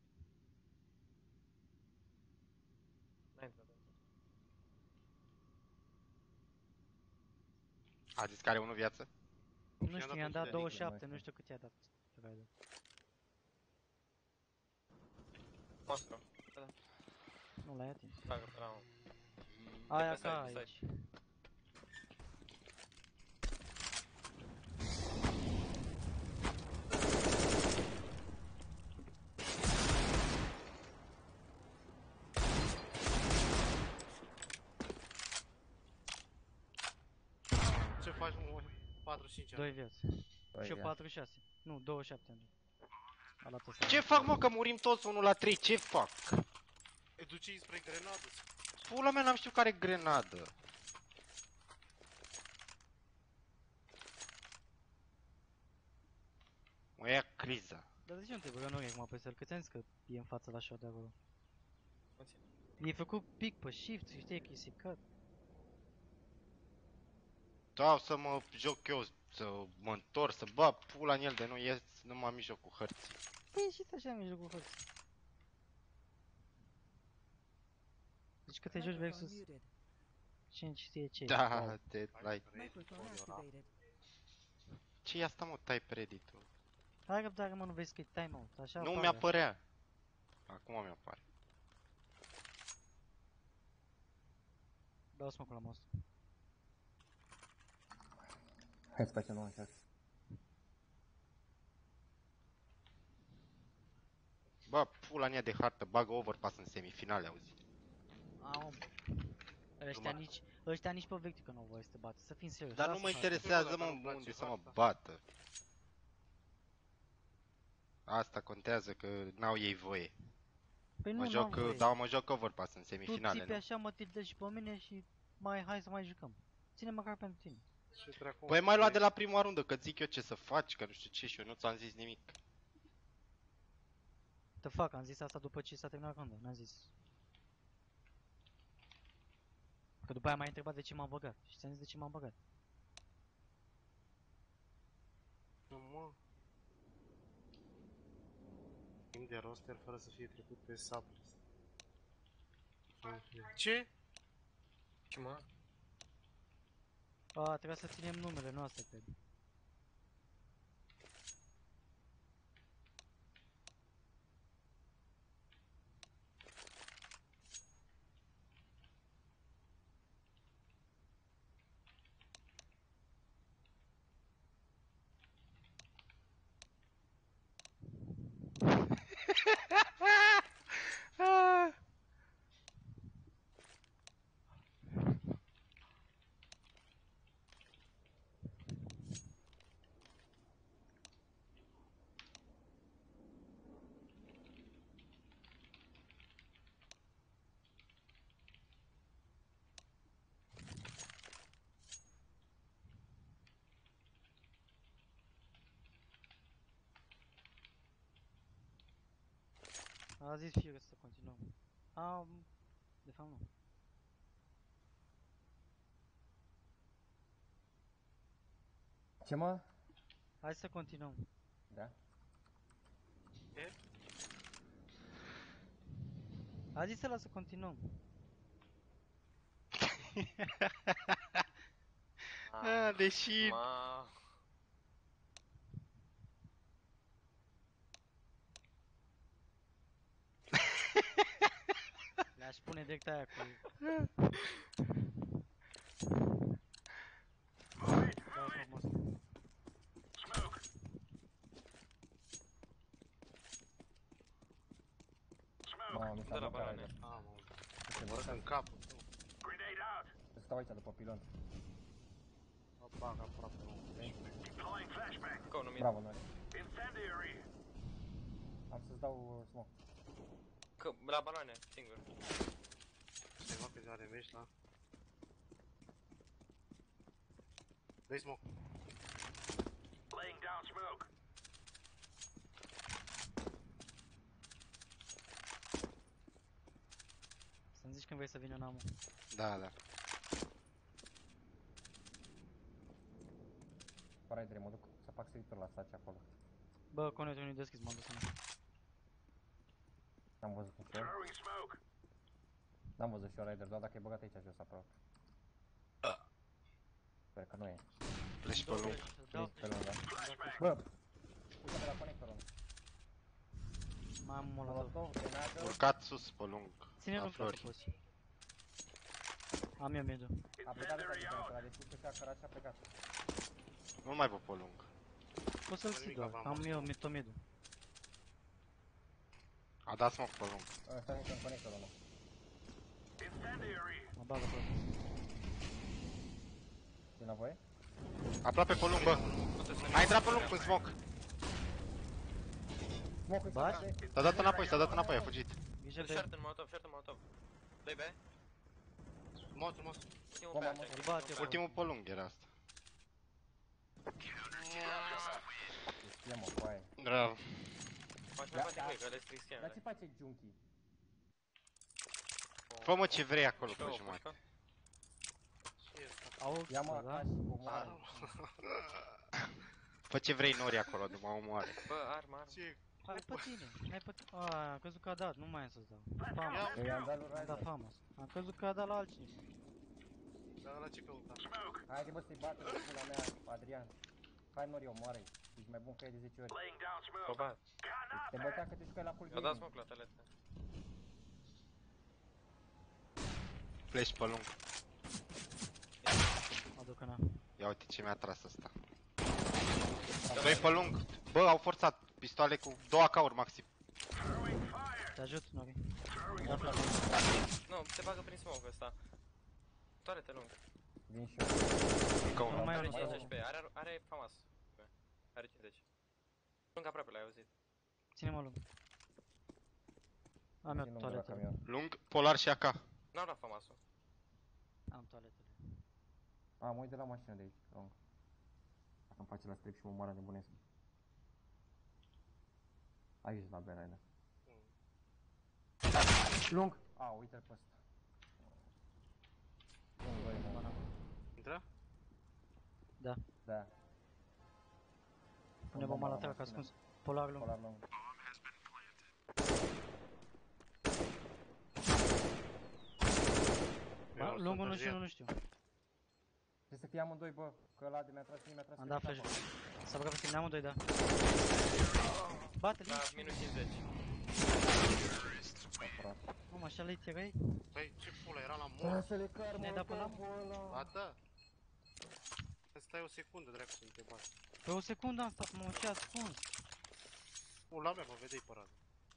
Speaker 1: N-ai intrat.
Speaker 4: A zis că are 1 viață?
Speaker 3: Nu știu, i-am dat
Speaker 5: de
Speaker 3: 27,
Speaker 5: nickel,
Speaker 3: nu știu cât i-a dat. Raidă.
Speaker 1: Monstru.
Speaker 3: Nu l-ai atins.
Speaker 1: Bagă pe la unul.
Speaker 3: Aia
Speaker 1: pe side,
Speaker 3: ca
Speaker 1: pe
Speaker 3: aici.
Speaker 2: Ce faci, mă? 45 ani.
Speaker 3: 2 vieți.
Speaker 5: Băi,
Speaker 3: Și eu
Speaker 5: ia.
Speaker 3: 46. Nu, 27 am dat. A luat ăsta.
Speaker 4: Ce fac, mă, că murim toți 1 la 3, ce fac?
Speaker 2: E duce-i spre grenadă.
Speaker 4: Pula mea, n-am știut care grenadă. Mă ia criza.
Speaker 3: Dar de ce nu te băga în ochi acum pe el? Că ți-am zis că e în față la shot de acolo.
Speaker 1: Mă țin.
Speaker 3: E făcut pic pe shift și știi că e secat.
Speaker 4: Dau să mă joc eu, să mă întorc, să bag pula în el de nu ies numai în mijlocul hărții.
Speaker 3: Păi și așa în mijlocul hărții. Deci că te joci
Speaker 6: Microphone
Speaker 3: versus
Speaker 6: muted.
Speaker 3: cine știe ce.
Speaker 4: Da, te like.
Speaker 6: Microphone activated.
Speaker 4: Ce e asta, mă, type reddit-ul?
Speaker 3: Hai răbdare, mă, nu vezi că e timeout. Așa
Speaker 4: Nu
Speaker 3: apare.
Speaker 4: mi-apărea. Acum mi-apare.
Speaker 3: Dau smoke la monstru.
Speaker 5: Hai să facem un shot.
Speaker 4: Bă, pula în ea de hartă, bagă overpass în semifinale, auzi.
Speaker 3: Au. Ăștia nici pe vecti că nu au voie să te bată. Să fim serios.
Speaker 4: Dar nu
Speaker 3: lasă
Speaker 4: mă
Speaker 3: harta.
Speaker 4: interesează,
Speaker 2: Dacă
Speaker 4: mă,
Speaker 2: nu-mi place
Speaker 4: unde să mă
Speaker 2: harta.
Speaker 4: bată. Asta contează că n-au ei voie.
Speaker 3: Păi
Speaker 4: Mă
Speaker 3: nu,
Speaker 4: joc,
Speaker 3: n-am voie.
Speaker 4: da, mă joc overpass în
Speaker 3: Tu
Speaker 4: semifinale,
Speaker 3: țipi
Speaker 4: nu?
Speaker 3: așa, mă tildezi și pe mine și hai să mai jucăm. Ține măcar pentru tine.
Speaker 2: Ce dracu?
Speaker 4: Păi mai luat de la prima rundă, că zic eu ce să faci, că nu știu ce și eu nu ți-am zis nimic.
Speaker 3: Te fac, am zis asta după ce s-a terminat runda, n-am zis. Că după aia m-ai întrebat de ce m-am băgat. Și ți-am zis de ce m-am băgat.
Speaker 2: Nu, mă. Timp de roster fără să fie trecut pe sublist. Ce?
Speaker 1: Ce mă?
Speaker 3: A, trebuia să ținem numele noastre, cred. A zis Fire să continuăm. De fapt nu.
Speaker 5: Ce mă?
Speaker 3: Hai să continuăm.
Speaker 5: Da.
Speaker 3: A zis ăla să continuăm.
Speaker 4: Deși...
Speaker 1: Ma...
Speaker 3: Le-aș pune direct aia cu... Da, frumos.
Speaker 5: Mamă, mi s-a
Speaker 1: De la
Speaker 5: blocat
Speaker 1: banane.
Speaker 5: aici.
Speaker 2: Mamă,
Speaker 5: Se
Speaker 2: văd
Speaker 5: blocat.
Speaker 2: în capul tău.
Speaker 5: Să stau aici după pilon.
Speaker 2: Mă bag aproape, mă.
Speaker 1: Încă unul mid.
Speaker 5: Bravo, noi. Am să-ți dau smoke.
Speaker 1: Că, la banane, singur.
Speaker 2: Să-i fac câteva de meci, da? Dă-i smoke.
Speaker 3: Să-mi zici când vrei să vină Namu.
Speaker 4: Da, da.
Speaker 5: Fără de mă duc să fac săritor la saci acolo.
Speaker 3: Bă, conectul nu-i deschis, m-am dus în...
Speaker 5: N-am văzut un short. N-am văzut short rider, doar dacă e băgat aici jos aproape. Sper că nu e.
Speaker 4: Pleci pe lung.
Speaker 3: Dau
Speaker 5: Pe lângă. Bă! Uite pe la conectorul.
Speaker 3: Mai am un molotov.
Speaker 5: Molotov, grenadă.
Speaker 4: Urcat sus pe lung.
Speaker 3: Ține
Speaker 4: La
Speaker 3: lung dacă
Speaker 4: flori.
Speaker 3: poți. Am eu mediu.
Speaker 5: A plecat de pe conector, a deschis ușa, a cărat și a plecat.
Speaker 4: Nu mai vă pe lung.
Speaker 3: Poți să-l
Speaker 2: Fără
Speaker 3: ții
Speaker 2: nimic,
Speaker 3: doar.
Speaker 2: aveam
Speaker 3: Am
Speaker 2: asta.
Speaker 3: eu tot mediu.
Speaker 4: A dat smoke pe lung.
Speaker 5: Ăsta nu în conectorul ăla.
Speaker 3: Mă bag aproape.
Speaker 5: E nevoie?
Speaker 4: Aproape pe lung, bă. A intrat pe lung cu smoke.
Speaker 5: Smoke-ul
Speaker 3: Bași?
Speaker 5: spate.
Speaker 4: S-a dat înapoi, s-a dat înapoi, a fugit.
Speaker 3: Grijă de...
Speaker 1: Short în molotov, short în molotov. Doi B.
Speaker 2: Motul, mă.
Speaker 1: Ultimul
Speaker 5: Bă,
Speaker 1: pe
Speaker 5: mamă,
Speaker 1: așa.
Speaker 3: îl bate, bă.
Speaker 4: Ultimul pe lung era asta.
Speaker 5: Știe mă, foaie.
Speaker 4: Bravo.
Speaker 1: Poate
Speaker 5: Da,
Speaker 1: mai bate
Speaker 5: da.
Speaker 1: cu ei, că ăla-s Cristian.
Speaker 5: Dar ce face Junkie?
Speaker 4: Fă mă ce vrei acolo pe
Speaker 1: Două
Speaker 4: jumătate.
Speaker 1: pușcă.
Speaker 2: Ce e asta?
Speaker 3: Au
Speaker 5: Ia mă,
Speaker 3: da?
Speaker 5: acasă și omoară.
Speaker 4: Fă ce vrei nori acolo, nu mă omoare.
Speaker 1: Bă, armă, armă.
Speaker 2: Ce?
Speaker 3: Hai pe tine. Hai pe tine. Aaa, am crezut că a dat. Nu mai am să-ți dau. Famos.
Speaker 2: Ia,
Speaker 5: Eu i-am dat lui
Speaker 3: Am dat
Speaker 5: Rider.
Speaker 3: famos. Am crezut că a dat la altcineva.
Speaker 2: dar la ce căuta?
Speaker 5: Haide bă să-i bată cu pula mea, Adrian. Hai nori, omoară-i. Ești mai bun ca ei de 10 ori.
Speaker 1: Probat.
Speaker 5: Te bătea că te jucai la full
Speaker 1: Eu dat
Speaker 5: gaming.
Speaker 1: smoke la teletă.
Speaker 4: Pleci pe lung.
Speaker 3: Mă duc în A.
Speaker 4: Ia uite ce mi-a tras asta. Doi pe lung. Bă, au forțat pistoale cu 2 AK-uri maxim.
Speaker 3: Te ajut, Nori. Ia flash.
Speaker 1: Nu, se bagă prin smoke ăsta. Toarete lungă.
Speaker 5: Vin și eu.
Speaker 4: Încă
Speaker 3: Nu
Speaker 4: unul.
Speaker 3: mai
Speaker 1: Are
Speaker 3: am
Speaker 1: 50
Speaker 3: să
Speaker 1: HP, are famas. Are 50. Lung aproape, l-ai auzit.
Speaker 3: Ține-mă lung. Am eu
Speaker 5: Țin lungă la
Speaker 3: toaletele.
Speaker 5: camion.
Speaker 4: Lung, polar și AK.
Speaker 1: N-am luat famasul.
Speaker 3: Am toaletele.
Speaker 5: A, mă uit de la mașină de aici, lung. Dacă îmi face la strip și mă moară nebunesc. Aici la Beraida. Lung! A, uite-l pe ăsta. Lung, doi, mă.
Speaker 2: Intră?
Speaker 5: Da.
Speaker 3: Pune bomba la trac ascuns. Polar lung.
Speaker 5: Polar lung.
Speaker 3: Ba,
Speaker 2: Eu
Speaker 3: lungul
Speaker 2: sunt
Speaker 3: nu știu,
Speaker 2: târziat.
Speaker 3: nu știu.
Speaker 5: Trebuie să fie amândoi, bă, că ăla de mi-a tras, mie mi-a tras.
Speaker 3: Am dat flash. S-a băgat pe tine, amândoi, da. Bate-l,
Speaker 1: Da, minus 50.
Speaker 3: Mamă, așa late erai?
Speaker 2: Băi, ce pula, era la
Speaker 5: Da,
Speaker 2: mort.
Speaker 5: să le car,
Speaker 3: Ne-ai dat pe la
Speaker 2: Ba da. Stai o secundă, dracu, să te bat.
Speaker 3: Pe o secundă am stat, mă, ce ascuns.
Speaker 2: Pula mea, mă vedeai pe rază.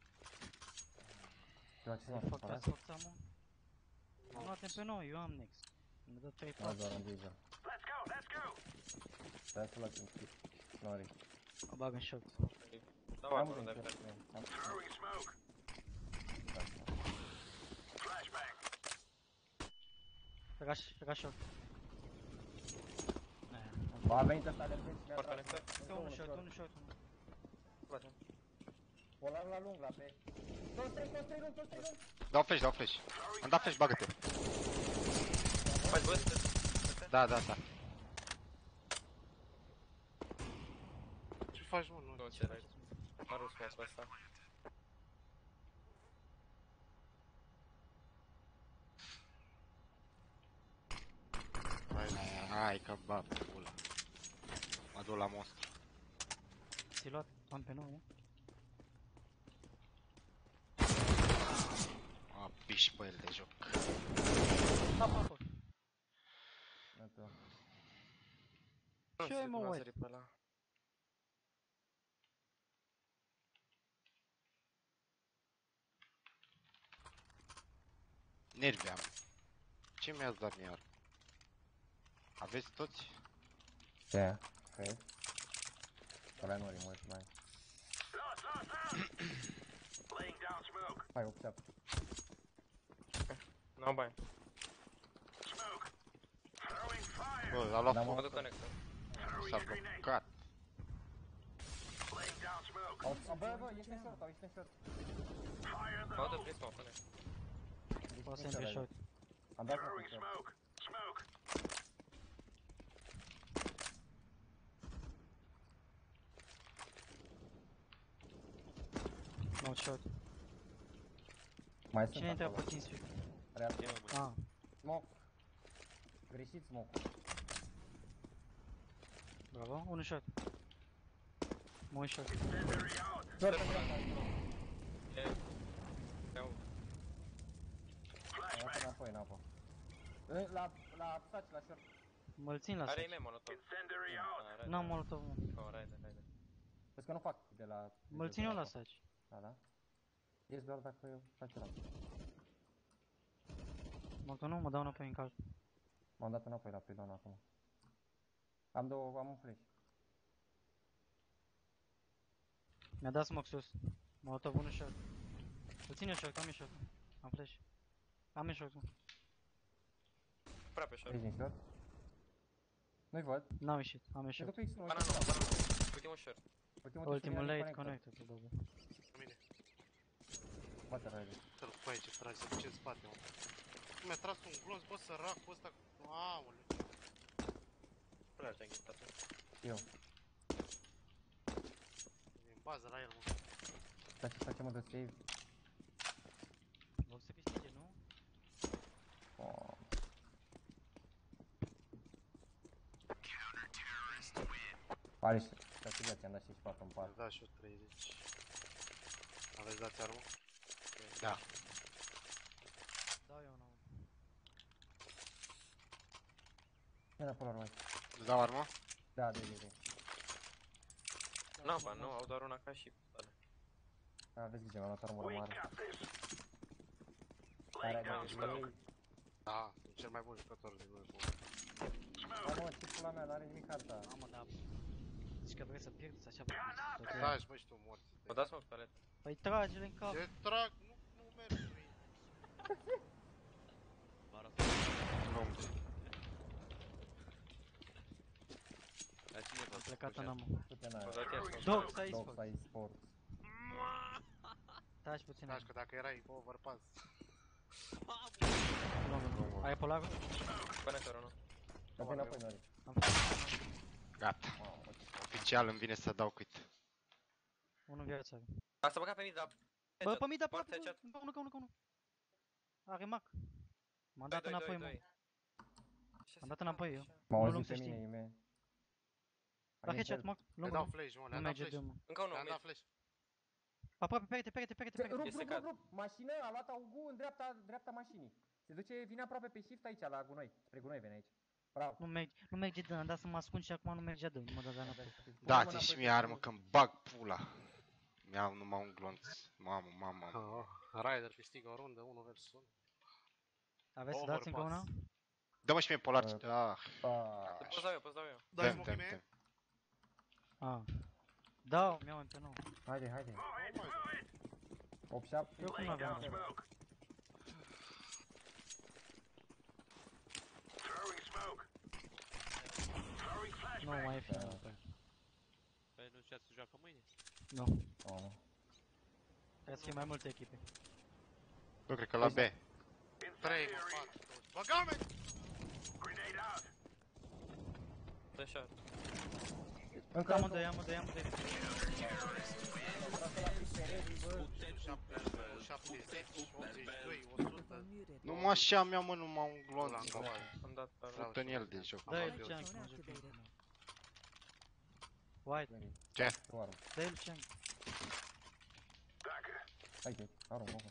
Speaker 5: Ce
Speaker 3: Ai
Speaker 5: s-a
Speaker 3: făcut forța, mă. Am luat pe noi, eu am next. Mi-a dat 3
Speaker 5: Nu,
Speaker 3: 4.
Speaker 5: doar un Deezer. Stai să luați un clip. Nori.
Speaker 3: Mă bag în short.
Speaker 1: Da,
Speaker 5: Am
Speaker 1: acolo,
Speaker 5: un
Speaker 1: de
Speaker 5: clip.
Speaker 1: pe
Speaker 3: Rush short.
Speaker 5: Ba, a venit ăsta de și mi-a
Speaker 1: Foarte
Speaker 5: tras.
Speaker 1: conectat.
Speaker 5: Încă unul short.
Speaker 3: Unul short.
Speaker 1: Bate.
Speaker 5: Polar la lung, la pe. Toți trei lung.
Speaker 4: Dau flash. Am dat flash, bagă-te.
Speaker 1: Faci băst?
Speaker 4: Da.
Speaker 2: Ce faci, mă?
Speaker 1: Nu ce rai. Am rus pe asta.
Speaker 4: Hai că bă, pula. Mă duc la monstru.
Speaker 3: Ți-ai luat? Am pe nou, nu?
Speaker 4: Mă piși pe el de joc.
Speaker 3: Apă.
Speaker 5: Gata.
Speaker 3: Ce ai, mă,
Speaker 1: Nu
Speaker 3: uite?
Speaker 1: sări pe ăla.
Speaker 4: Nervi am. Ce mi-ați dat mie? Aveți toți?
Speaker 5: Ce? Crezi? Ăla nu rimă și mai. Hai, 8-7.
Speaker 1: N-am bani.
Speaker 4: Bă, l-a luat
Speaker 5: Da,
Speaker 4: foc.
Speaker 1: Mă duc conector.
Speaker 4: S-a blocat.
Speaker 5: Bă, ești în short.
Speaker 1: Mă duc prin smoke, conect.
Speaker 3: Poate să intri short.
Speaker 5: Am dat short.
Speaker 3: No short.
Speaker 5: Mai sunt
Speaker 3: Cine intră
Speaker 5: acolo.
Speaker 3: pe 15?
Speaker 5: Real.
Speaker 3: Ah,
Speaker 5: Smoke. Greșit smoke.
Speaker 3: bravo. Unul short. Mă uit short.
Speaker 5: Short în dreapta.
Speaker 1: E... Iau.
Speaker 5: Am dat înapoi în apă. La saci, la short.
Speaker 3: Mă-l țin la
Speaker 1: Are
Speaker 3: saci.
Speaker 1: ime molotov.
Speaker 3: N-am molotov, mă.
Speaker 1: Oh, raide.
Speaker 5: Vezi că nu fac de la...
Speaker 3: Mă-l țin eu la saci.
Speaker 5: Da? Ești doar dacă eu fac ăla.
Speaker 3: Mă nu, mă dau înapoi în cal.
Speaker 5: M-am dat înapoi la pilon acum. Am un flash.
Speaker 3: Mi-a dat smoke sus. Molotov, unul short. Îl țin eu short, am eu short. Am flash. Am eu short.
Speaker 1: Aproape short.
Speaker 5: Ești din short? Nu-i văd.
Speaker 3: N-am ieșit, am eu
Speaker 5: Te
Speaker 3: short.
Speaker 5: duc X-ul.
Speaker 1: Banana. Ultimul short.
Speaker 3: Ultimul late connector cu două.
Speaker 2: La mine.
Speaker 5: Bate raide.
Speaker 2: Să-l cu aici, frate, să duce în spate, mă. Mi-a tras un glonț, bă, săracul ăsta. Aoleu.
Speaker 1: Până te-ai ghitat.
Speaker 5: Eu.
Speaker 2: E în bază la el, mă.
Speaker 5: Face mă de save.
Speaker 3: Vor să câștige, nu?
Speaker 5: Oh. Pare și... Dați viața, am dat 64 în
Speaker 2: Am
Speaker 5: pat.
Speaker 2: dat și eu 30. Aveți dați armă?
Speaker 4: Da.
Speaker 3: Dau eu nouă.
Speaker 5: Ia pe la urmă.
Speaker 4: Îți dau armă?
Speaker 5: Da.
Speaker 1: N-am bani, nu, au doar una ca și...
Speaker 5: Aveți grijă, mi-am luat armură mare. Are de
Speaker 2: Da, sunt cel mai bun jucător din lume, bă.
Speaker 5: Da, mă, ce pula mea, n-are nimic harta.
Speaker 3: Mamă, da. Zici că vrei să pierdeți așa pe
Speaker 2: Taci, bă, și tu morți.
Speaker 1: Mă dați mă pe toaletă.
Speaker 3: Păi trage-le în cap.
Speaker 2: Ce trag? Nu merg cu ei.
Speaker 3: Am plecat în amă.
Speaker 5: Du-te
Speaker 1: Mă
Speaker 5: n-aia.
Speaker 1: dați iar.
Speaker 3: Dogs ai
Speaker 5: Dogs
Speaker 3: sport.
Speaker 5: ai sport.
Speaker 3: Taci puțin.
Speaker 2: Taci, că dacă erai pe overpass.
Speaker 3: Nu. Ai polarul?
Speaker 1: Conectorul, nu.
Speaker 5: Dă-te înapoi, Nori.
Speaker 3: Am făcut.
Speaker 4: Gata. Oficial îmi vine să dau quit.
Speaker 3: Unul viață are.
Speaker 1: Asta băga pe mid, dar...
Speaker 3: Bă, pe mid,
Speaker 1: Foarte
Speaker 3: aproape,
Speaker 1: headshot.
Speaker 3: încă unul. Are mac. M-am dat înapoi, mă. Am dat înapoi eu.
Speaker 5: M-au
Speaker 3: Nu
Speaker 5: auzit
Speaker 3: lung
Speaker 5: pe
Speaker 3: să
Speaker 5: mine,
Speaker 3: știi.
Speaker 5: ime.
Speaker 3: La headshot, mă.
Speaker 2: Le
Speaker 3: Lung,
Speaker 2: dau
Speaker 3: nu.
Speaker 2: flash, mă,
Speaker 3: Nu
Speaker 2: le-am dat
Speaker 3: merge
Speaker 2: flash.
Speaker 3: de mă.
Speaker 1: Încă unul,
Speaker 2: Le-am dat
Speaker 1: mid.
Speaker 2: flash.
Speaker 3: Aproape, perete.
Speaker 5: Rup. Mașină, a luat augu în dreapta mașinii. Se duce, vine aproape pe shift aici, la gunoi. Spre gunoi vine aici. Bravo.
Speaker 3: Nu merge de, am dat să mă ascund și acum nu mergea de, mă dă înapoi.
Speaker 4: Dați și mie armă că-mi bag pula. Mi-au numai un glonț. Mamă.
Speaker 2: Rider câștigă o rundă, 1 vs 1.
Speaker 3: Aveți să dați încă una?
Speaker 4: Dă-mă și mie polar. Ah,
Speaker 1: Poți dau eu.
Speaker 2: Dai smoke mie?
Speaker 3: Ah. Da, mi-au MP9.
Speaker 5: Haide. 8-7.
Speaker 3: Eu cum n-aveam. Nu mai e final.
Speaker 7: Păi nu știați să joacă mâine?
Speaker 3: Nu.
Speaker 5: Oh.
Speaker 3: Trebuie să fie mai multe echipe.
Speaker 4: Bă, cred că la B.
Speaker 2: 3, mă, 4, 2. Băga-me!
Speaker 1: Dă shot.
Speaker 5: Încă
Speaker 3: Amândoi.
Speaker 2: 70, 82, 100.
Speaker 6: Muted.
Speaker 4: Nu mă așa mi-am mă, nu m-am luat.
Speaker 2: L-am luat.
Speaker 1: Am dat pe
Speaker 4: Făcut în el de joc.
Speaker 3: Da, el
Speaker 2: Am
Speaker 3: Chang,
Speaker 6: Microphone
Speaker 3: mă joc eu.
Speaker 6: activated.
Speaker 3: White,
Speaker 4: Ce?
Speaker 5: Oară.
Speaker 3: da el Chang.
Speaker 5: Hai te, arunc, acum.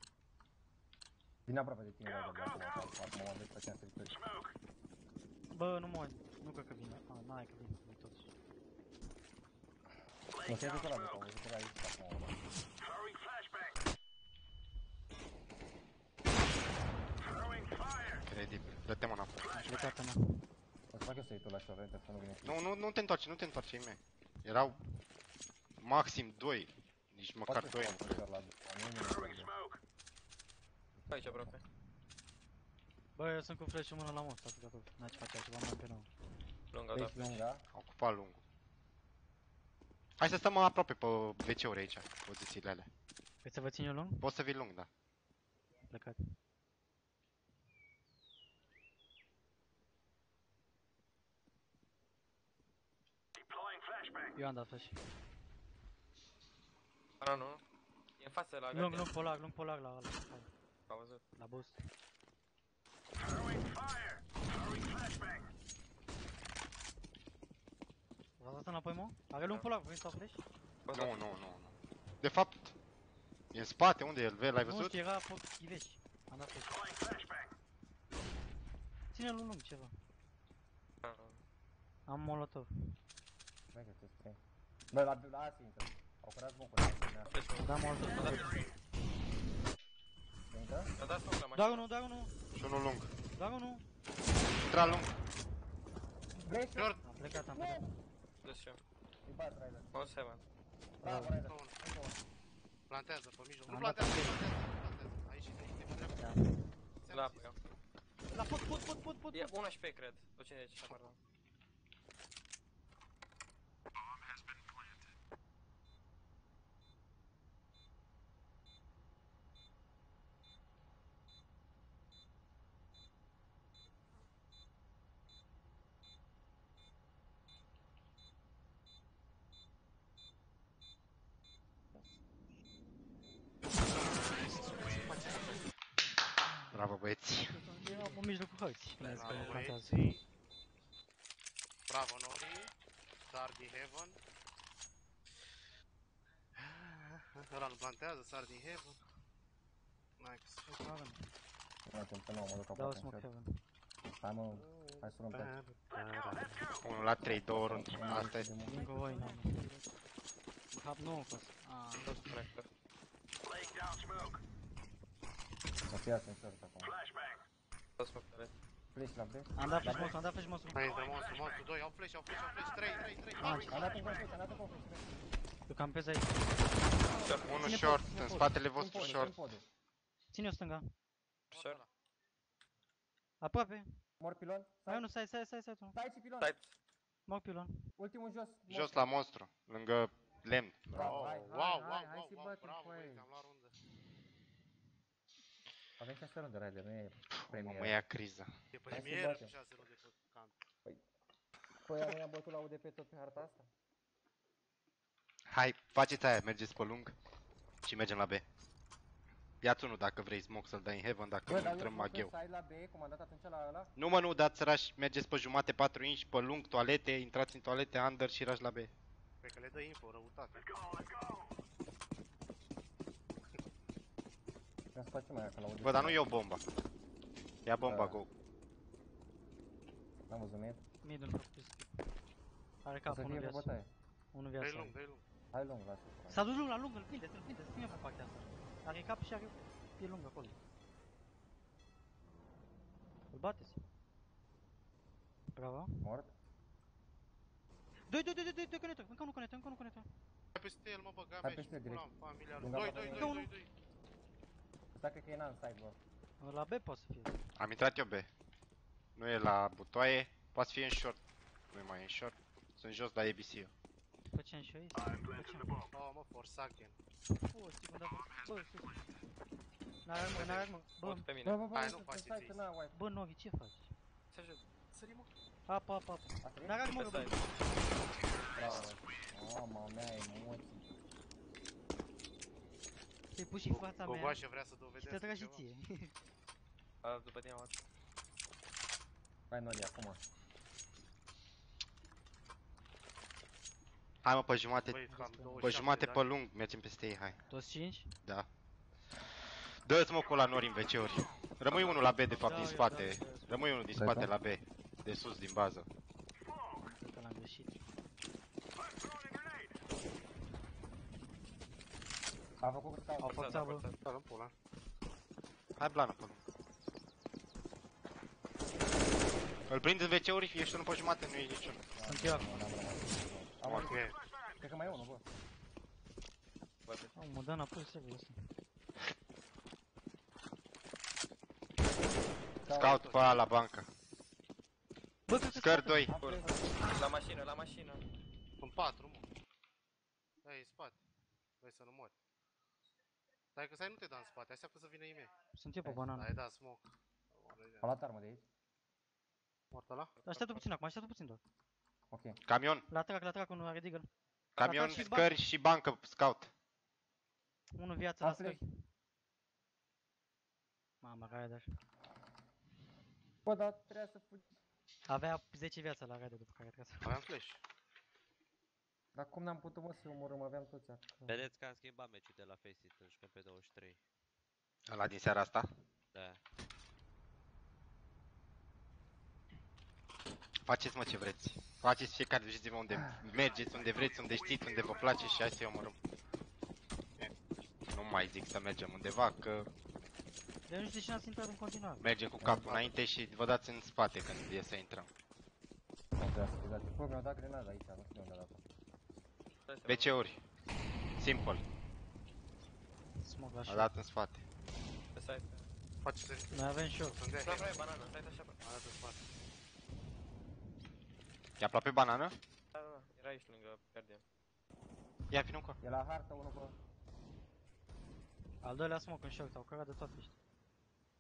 Speaker 5: Vine aproape de tine, Raga, de acum mă vezi făceam stricturi.
Speaker 3: Bă, nu cred că vine. N-ai că vine, totuși.
Speaker 5: Nu se ducă la bătă, am văzut că era aici acum.
Speaker 4: Credibil. Dă-te mă înapoi.
Speaker 3: Judecata mea.
Speaker 5: O să fac eu să-i tu la șoare, să nu vine și...
Speaker 4: Nu te întoarce, nu te întoarce, ei mei. Erau maxim 2. Nici măcar 2 nu cred.
Speaker 1: aici aproape.
Speaker 3: Bă, eu sunt cu flash-ul mână la most, atât tot. N-ai ce face altceva, mai pe nou.
Speaker 1: Lunga, da.
Speaker 5: Deci lunga,
Speaker 4: Am ocupat lungul. Hai să stăm aproape pe WC-uri aici, pozițiile alea.
Speaker 3: Vrei să vă țin eu lung?
Speaker 4: Poți să vii lung, da.
Speaker 3: Plecat. Eu am dat flash.
Speaker 1: Nu. E în față la
Speaker 3: Lung
Speaker 1: Guardian.
Speaker 3: polar la ăla. Hai,
Speaker 1: Am văzut.
Speaker 3: la boost. V-ați dat înapoi, mă? Are lung polar, vrei să flash?
Speaker 4: Nu. De fapt, e în spate, unde e el? L-ai
Speaker 3: Nu
Speaker 4: văzut?
Speaker 3: știu, era pe Iveș. Am dat flash. Ține-l lung ceva. Am molotov.
Speaker 5: hai că te strâng. Bă, la asta intră. Au curat bun cu la
Speaker 3: Da, molotov.
Speaker 5: intră.
Speaker 1: A dat smoke la
Speaker 3: Doar
Speaker 1: mașină.
Speaker 3: unul.
Speaker 4: Și unul lung.
Speaker 3: Doar unul.
Speaker 4: Intra lung.
Speaker 5: Vrei și...
Speaker 3: Am plecat.
Speaker 1: Dă și eu.
Speaker 5: Îi bat, Ryder.
Speaker 1: 1-7.
Speaker 5: Bravo, Ryder.
Speaker 2: Încă unul.
Speaker 5: Încă unul.
Speaker 2: Plantează pe mijloc. Nu
Speaker 3: Am
Speaker 2: plantează,
Speaker 3: dat
Speaker 2: nu plantează. Aici, de pe dreapta.
Speaker 1: La apă, eu.
Speaker 3: La pot.
Speaker 1: E 11, cred. 150, pardon.
Speaker 4: Bravo, băieți.
Speaker 3: Era pe mijlocul hărții. Când ai zis că nu
Speaker 2: Bravo,
Speaker 3: plantează.
Speaker 2: băieții. Bravo, Nori. Sar din Heaven. Ăla nu plantează, sar din Heaven. Nice.
Speaker 5: Nu atent, că nu, mă duc
Speaker 3: Dau
Speaker 5: aproape.
Speaker 3: smoke heaven.
Speaker 5: Hai mă, hai să luăm pe
Speaker 4: 1 la 3, 2 ori. Asta e.
Speaker 3: Lângă voi, n-am. Cap nu, cos.
Speaker 1: Toți connector.
Speaker 5: Să fie atent short acum.
Speaker 1: Toți smoke tare.
Speaker 5: Flash la B.
Speaker 3: Am dat flash monstru.
Speaker 2: Hai, intră monstru, 2, au flash, 3.
Speaker 5: Am dat un flash, am dat un flash.
Speaker 3: Eu campez aici.
Speaker 4: Unul short, în spatele vostru short.
Speaker 3: Ține-o stânga.
Speaker 1: Short.
Speaker 3: Aproape.
Speaker 5: Mor pilon.
Speaker 3: Mai unul, stai tu.
Speaker 5: Stai și pilon.
Speaker 1: Stai.
Speaker 3: Mor pilon.
Speaker 5: Ultimul jos.
Speaker 4: Jos la monstru, lângă lemn.
Speaker 5: Bravo, hai și bătem
Speaker 2: bravo,
Speaker 5: cu
Speaker 2: băieți,
Speaker 5: ei.
Speaker 2: am luat rundă.
Speaker 5: Avem 6 runde, Ryder, nu e
Speaker 4: Mă ia criza.
Speaker 2: E
Speaker 5: Hai să
Speaker 2: premieră
Speaker 5: batem.
Speaker 2: cu 6 runde pe camp.
Speaker 5: Păi, noi am bătut la UDP tot pe harta asta?
Speaker 4: Hai, faceți aia, mergeți pe lung și mergem la B. Ia-ți unul dacă vrei smoke să-l dai în heaven, dacă
Speaker 5: Bă,
Speaker 4: nu
Speaker 5: dar
Speaker 4: intrăm
Speaker 5: eu
Speaker 4: magheu.
Speaker 5: side la B, cum am dat atunci la ăla?
Speaker 4: Nu mă, nu, dați rush, mergeți pe jumate 4 inch, pe lung, toalete, intrați în toalete, under și rush la B.
Speaker 2: Cred că le dă info, răutate.
Speaker 5: Trebuie să facem aia, că la UDP.
Speaker 4: Bă, dar nu iau bomba. Ia bomba,
Speaker 5: Da.
Speaker 4: go.
Speaker 5: N-am văzut mid.
Speaker 3: Middle pe pis. Are
Speaker 5: O
Speaker 3: cap,
Speaker 5: să
Speaker 3: unul
Speaker 5: fie pe
Speaker 3: viață.
Speaker 5: bătaie.
Speaker 3: Unul
Speaker 2: Dă-i
Speaker 3: viață.
Speaker 2: lung, dă-i lung.
Speaker 5: Hai lung, lasă.
Speaker 3: S-a dus lung la lung, îl prinde pe partea asta. Are cap și are... E lung acolo. Îl bateți. Bravo.
Speaker 5: Mort.
Speaker 3: Doi conector, încă unul conector.
Speaker 2: Hai peste el, mă băga
Speaker 5: Hai
Speaker 2: mea și
Speaker 5: peste direct.
Speaker 2: pulam familiar.
Speaker 5: Lângă
Speaker 2: 2,
Speaker 5: aproape.
Speaker 2: 2.
Speaker 5: Ăsta cred că e în side, bă.
Speaker 3: La B poate să fie.
Speaker 4: Am intrat eu B. Nu e la butoaie, poate să fie în short. Nu e mai în short. Sunt jos la ABC eu.
Speaker 3: Pe Făceam și eu aici. Făceam.
Speaker 2: Oh, mă, Forsaken.
Speaker 3: Fost, secunda fost. Bă, sus. N-are armă, n-are armă. Bă,
Speaker 1: Pot pe
Speaker 5: Bă,
Speaker 1: mine.
Speaker 5: bă, bă,
Speaker 2: Hai, nu
Speaker 5: să
Speaker 2: faceți
Speaker 5: stai că
Speaker 2: ei.
Speaker 5: n-am wipe.
Speaker 3: bă, Novi, ce faci?
Speaker 1: Să ajut.
Speaker 2: Sări, mă.
Speaker 3: Apă.
Speaker 5: Asta e?
Speaker 3: N-are armă,
Speaker 1: Pe
Speaker 3: bă.
Speaker 1: site.
Speaker 5: Bravo. Mama mea, emoții.
Speaker 3: Te-ai pus și în fața mea.
Speaker 2: Gogoașă vrea să
Speaker 3: Și te
Speaker 2: dovedească
Speaker 3: tragi și
Speaker 2: ceva.
Speaker 3: ție.
Speaker 1: După tine am luat.
Speaker 5: Hai, Nori, acum.
Speaker 4: Hai mă, pe jumate,
Speaker 2: Băi, cam 27
Speaker 4: pe jumate
Speaker 2: de
Speaker 4: pe
Speaker 2: ani.
Speaker 4: lung, mergem peste ei, hai.
Speaker 3: Toți 5?
Speaker 4: Da. Dă smoke-ul la Nori în WC-uri. Rămâi unul la B, de fapt,
Speaker 3: Da,
Speaker 4: din
Speaker 3: eu
Speaker 4: spate.
Speaker 3: dau.
Speaker 4: Rămâi unul din
Speaker 5: Stai,
Speaker 4: spate
Speaker 5: da.
Speaker 4: la B. De sus, din bază.
Speaker 3: Cred că l-am greșit.
Speaker 5: A făcut scout.
Speaker 3: Au forțat, bă.
Speaker 2: Da, în pula.
Speaker 4: Hai blană pe lung. Îl prind în WC-uri, ești unul pe jumate, nu ești niciun.
Speaker 3: Sunt eu acum.
Speaker 5: Am
Speaker 2: Ok.
Speaker 5: Cred că mai e unul, bă.
Speaker 3: Au, mă dă înapoi serverul ăsta.
Speaker 4: Scout pe ăla la bancă.
Speaker 3: Bă, cred că
Speaker 4: Scări 2.
Speaker 5: Am prins.
Speaker 1: La mașină, la mașină.
Speaker 2: Sunt 4, mă. Da, e în spate. Vrei să nu mori. Dar e că stai nu te da în spate, așteaptă să vină ei mei.
Speaker 3: sunt eu pe banană.
Speaker 2: Ai dat smoke.
Speaker 5: Am luat armă de aici.
Speaker 2: Mort ăla?
Speaker 3: Așteaptă puțin acum, așteaptă puțin doar.
Speaker 5: Ok.
Speaker 4: Camion.
Speaker 3: La trac, unul are deagle.
Speaker 4: Camion,
Speaker 3: Atac și
Speaker 4: scări și bancă, scout.
Speaker 3: Unul viață
Speaker 5: Am
Speaker 3: la scări.
Speaker 5: flash.
Speaker 3: Mamă, Raider.
Speaker 5: Bă, dar trebuia să fugi.
Speaker 3: Avea 10 viață la Raider după care trebuie să...
Speaker 2: Aveam flash.
Speaker 5: Dar cum n-am putut, mă, să-i omorâm? Aveam toți acolo.
Speaker 7: Vedeți că am schimbat meciul de la Faceit, îl jucăm pe 23.
Speaker 4: Ăla din seara asta.
Speaker 7: Da.
Speaker 4: Faceți mă ce vreți. Faceți fiecare, duceți-vă unde mergeți, unde vreți, unde știți, unde vă place și hai să-i omorâm. Nu mai zic să mergem undeva, că
Speaker 3: Eu nu știu de ce n-ați intrat în continuare.
Speaker 4: mergem cu capul înainte și vă dați în spate când e să intrăm.
Speaker 5: Nu trebuia să scuzați. Bă, mi-au dat grenada aici, nu știu unde a dat-o.
Speaker 4: WC-uri. Simple.
Speaker 3: Smoke la
Speaker 4: A
Speaker 3: shot.
Speaker 4: dat în spate.
Speaker 1: Pe site.
Speaker 2: Face sări.
Speaker 3: Noi avem shot.
Speaker 2: Sunt de
Speaker 1: Da,
Speaker 2: aia.
Speaker 1: vrei banană, stai așa, bă.
Speaker 2: Am dat în spate.
Speaker 4: E aproape banană?
Speaker 1: Da, era aici lângă Guardian.
Speaker 4: Ia, vină încă.
Speaker 5: E la hartă unul, bă.
Speaker 3: Al doilea smoke în short, au cărat de toate ăștia.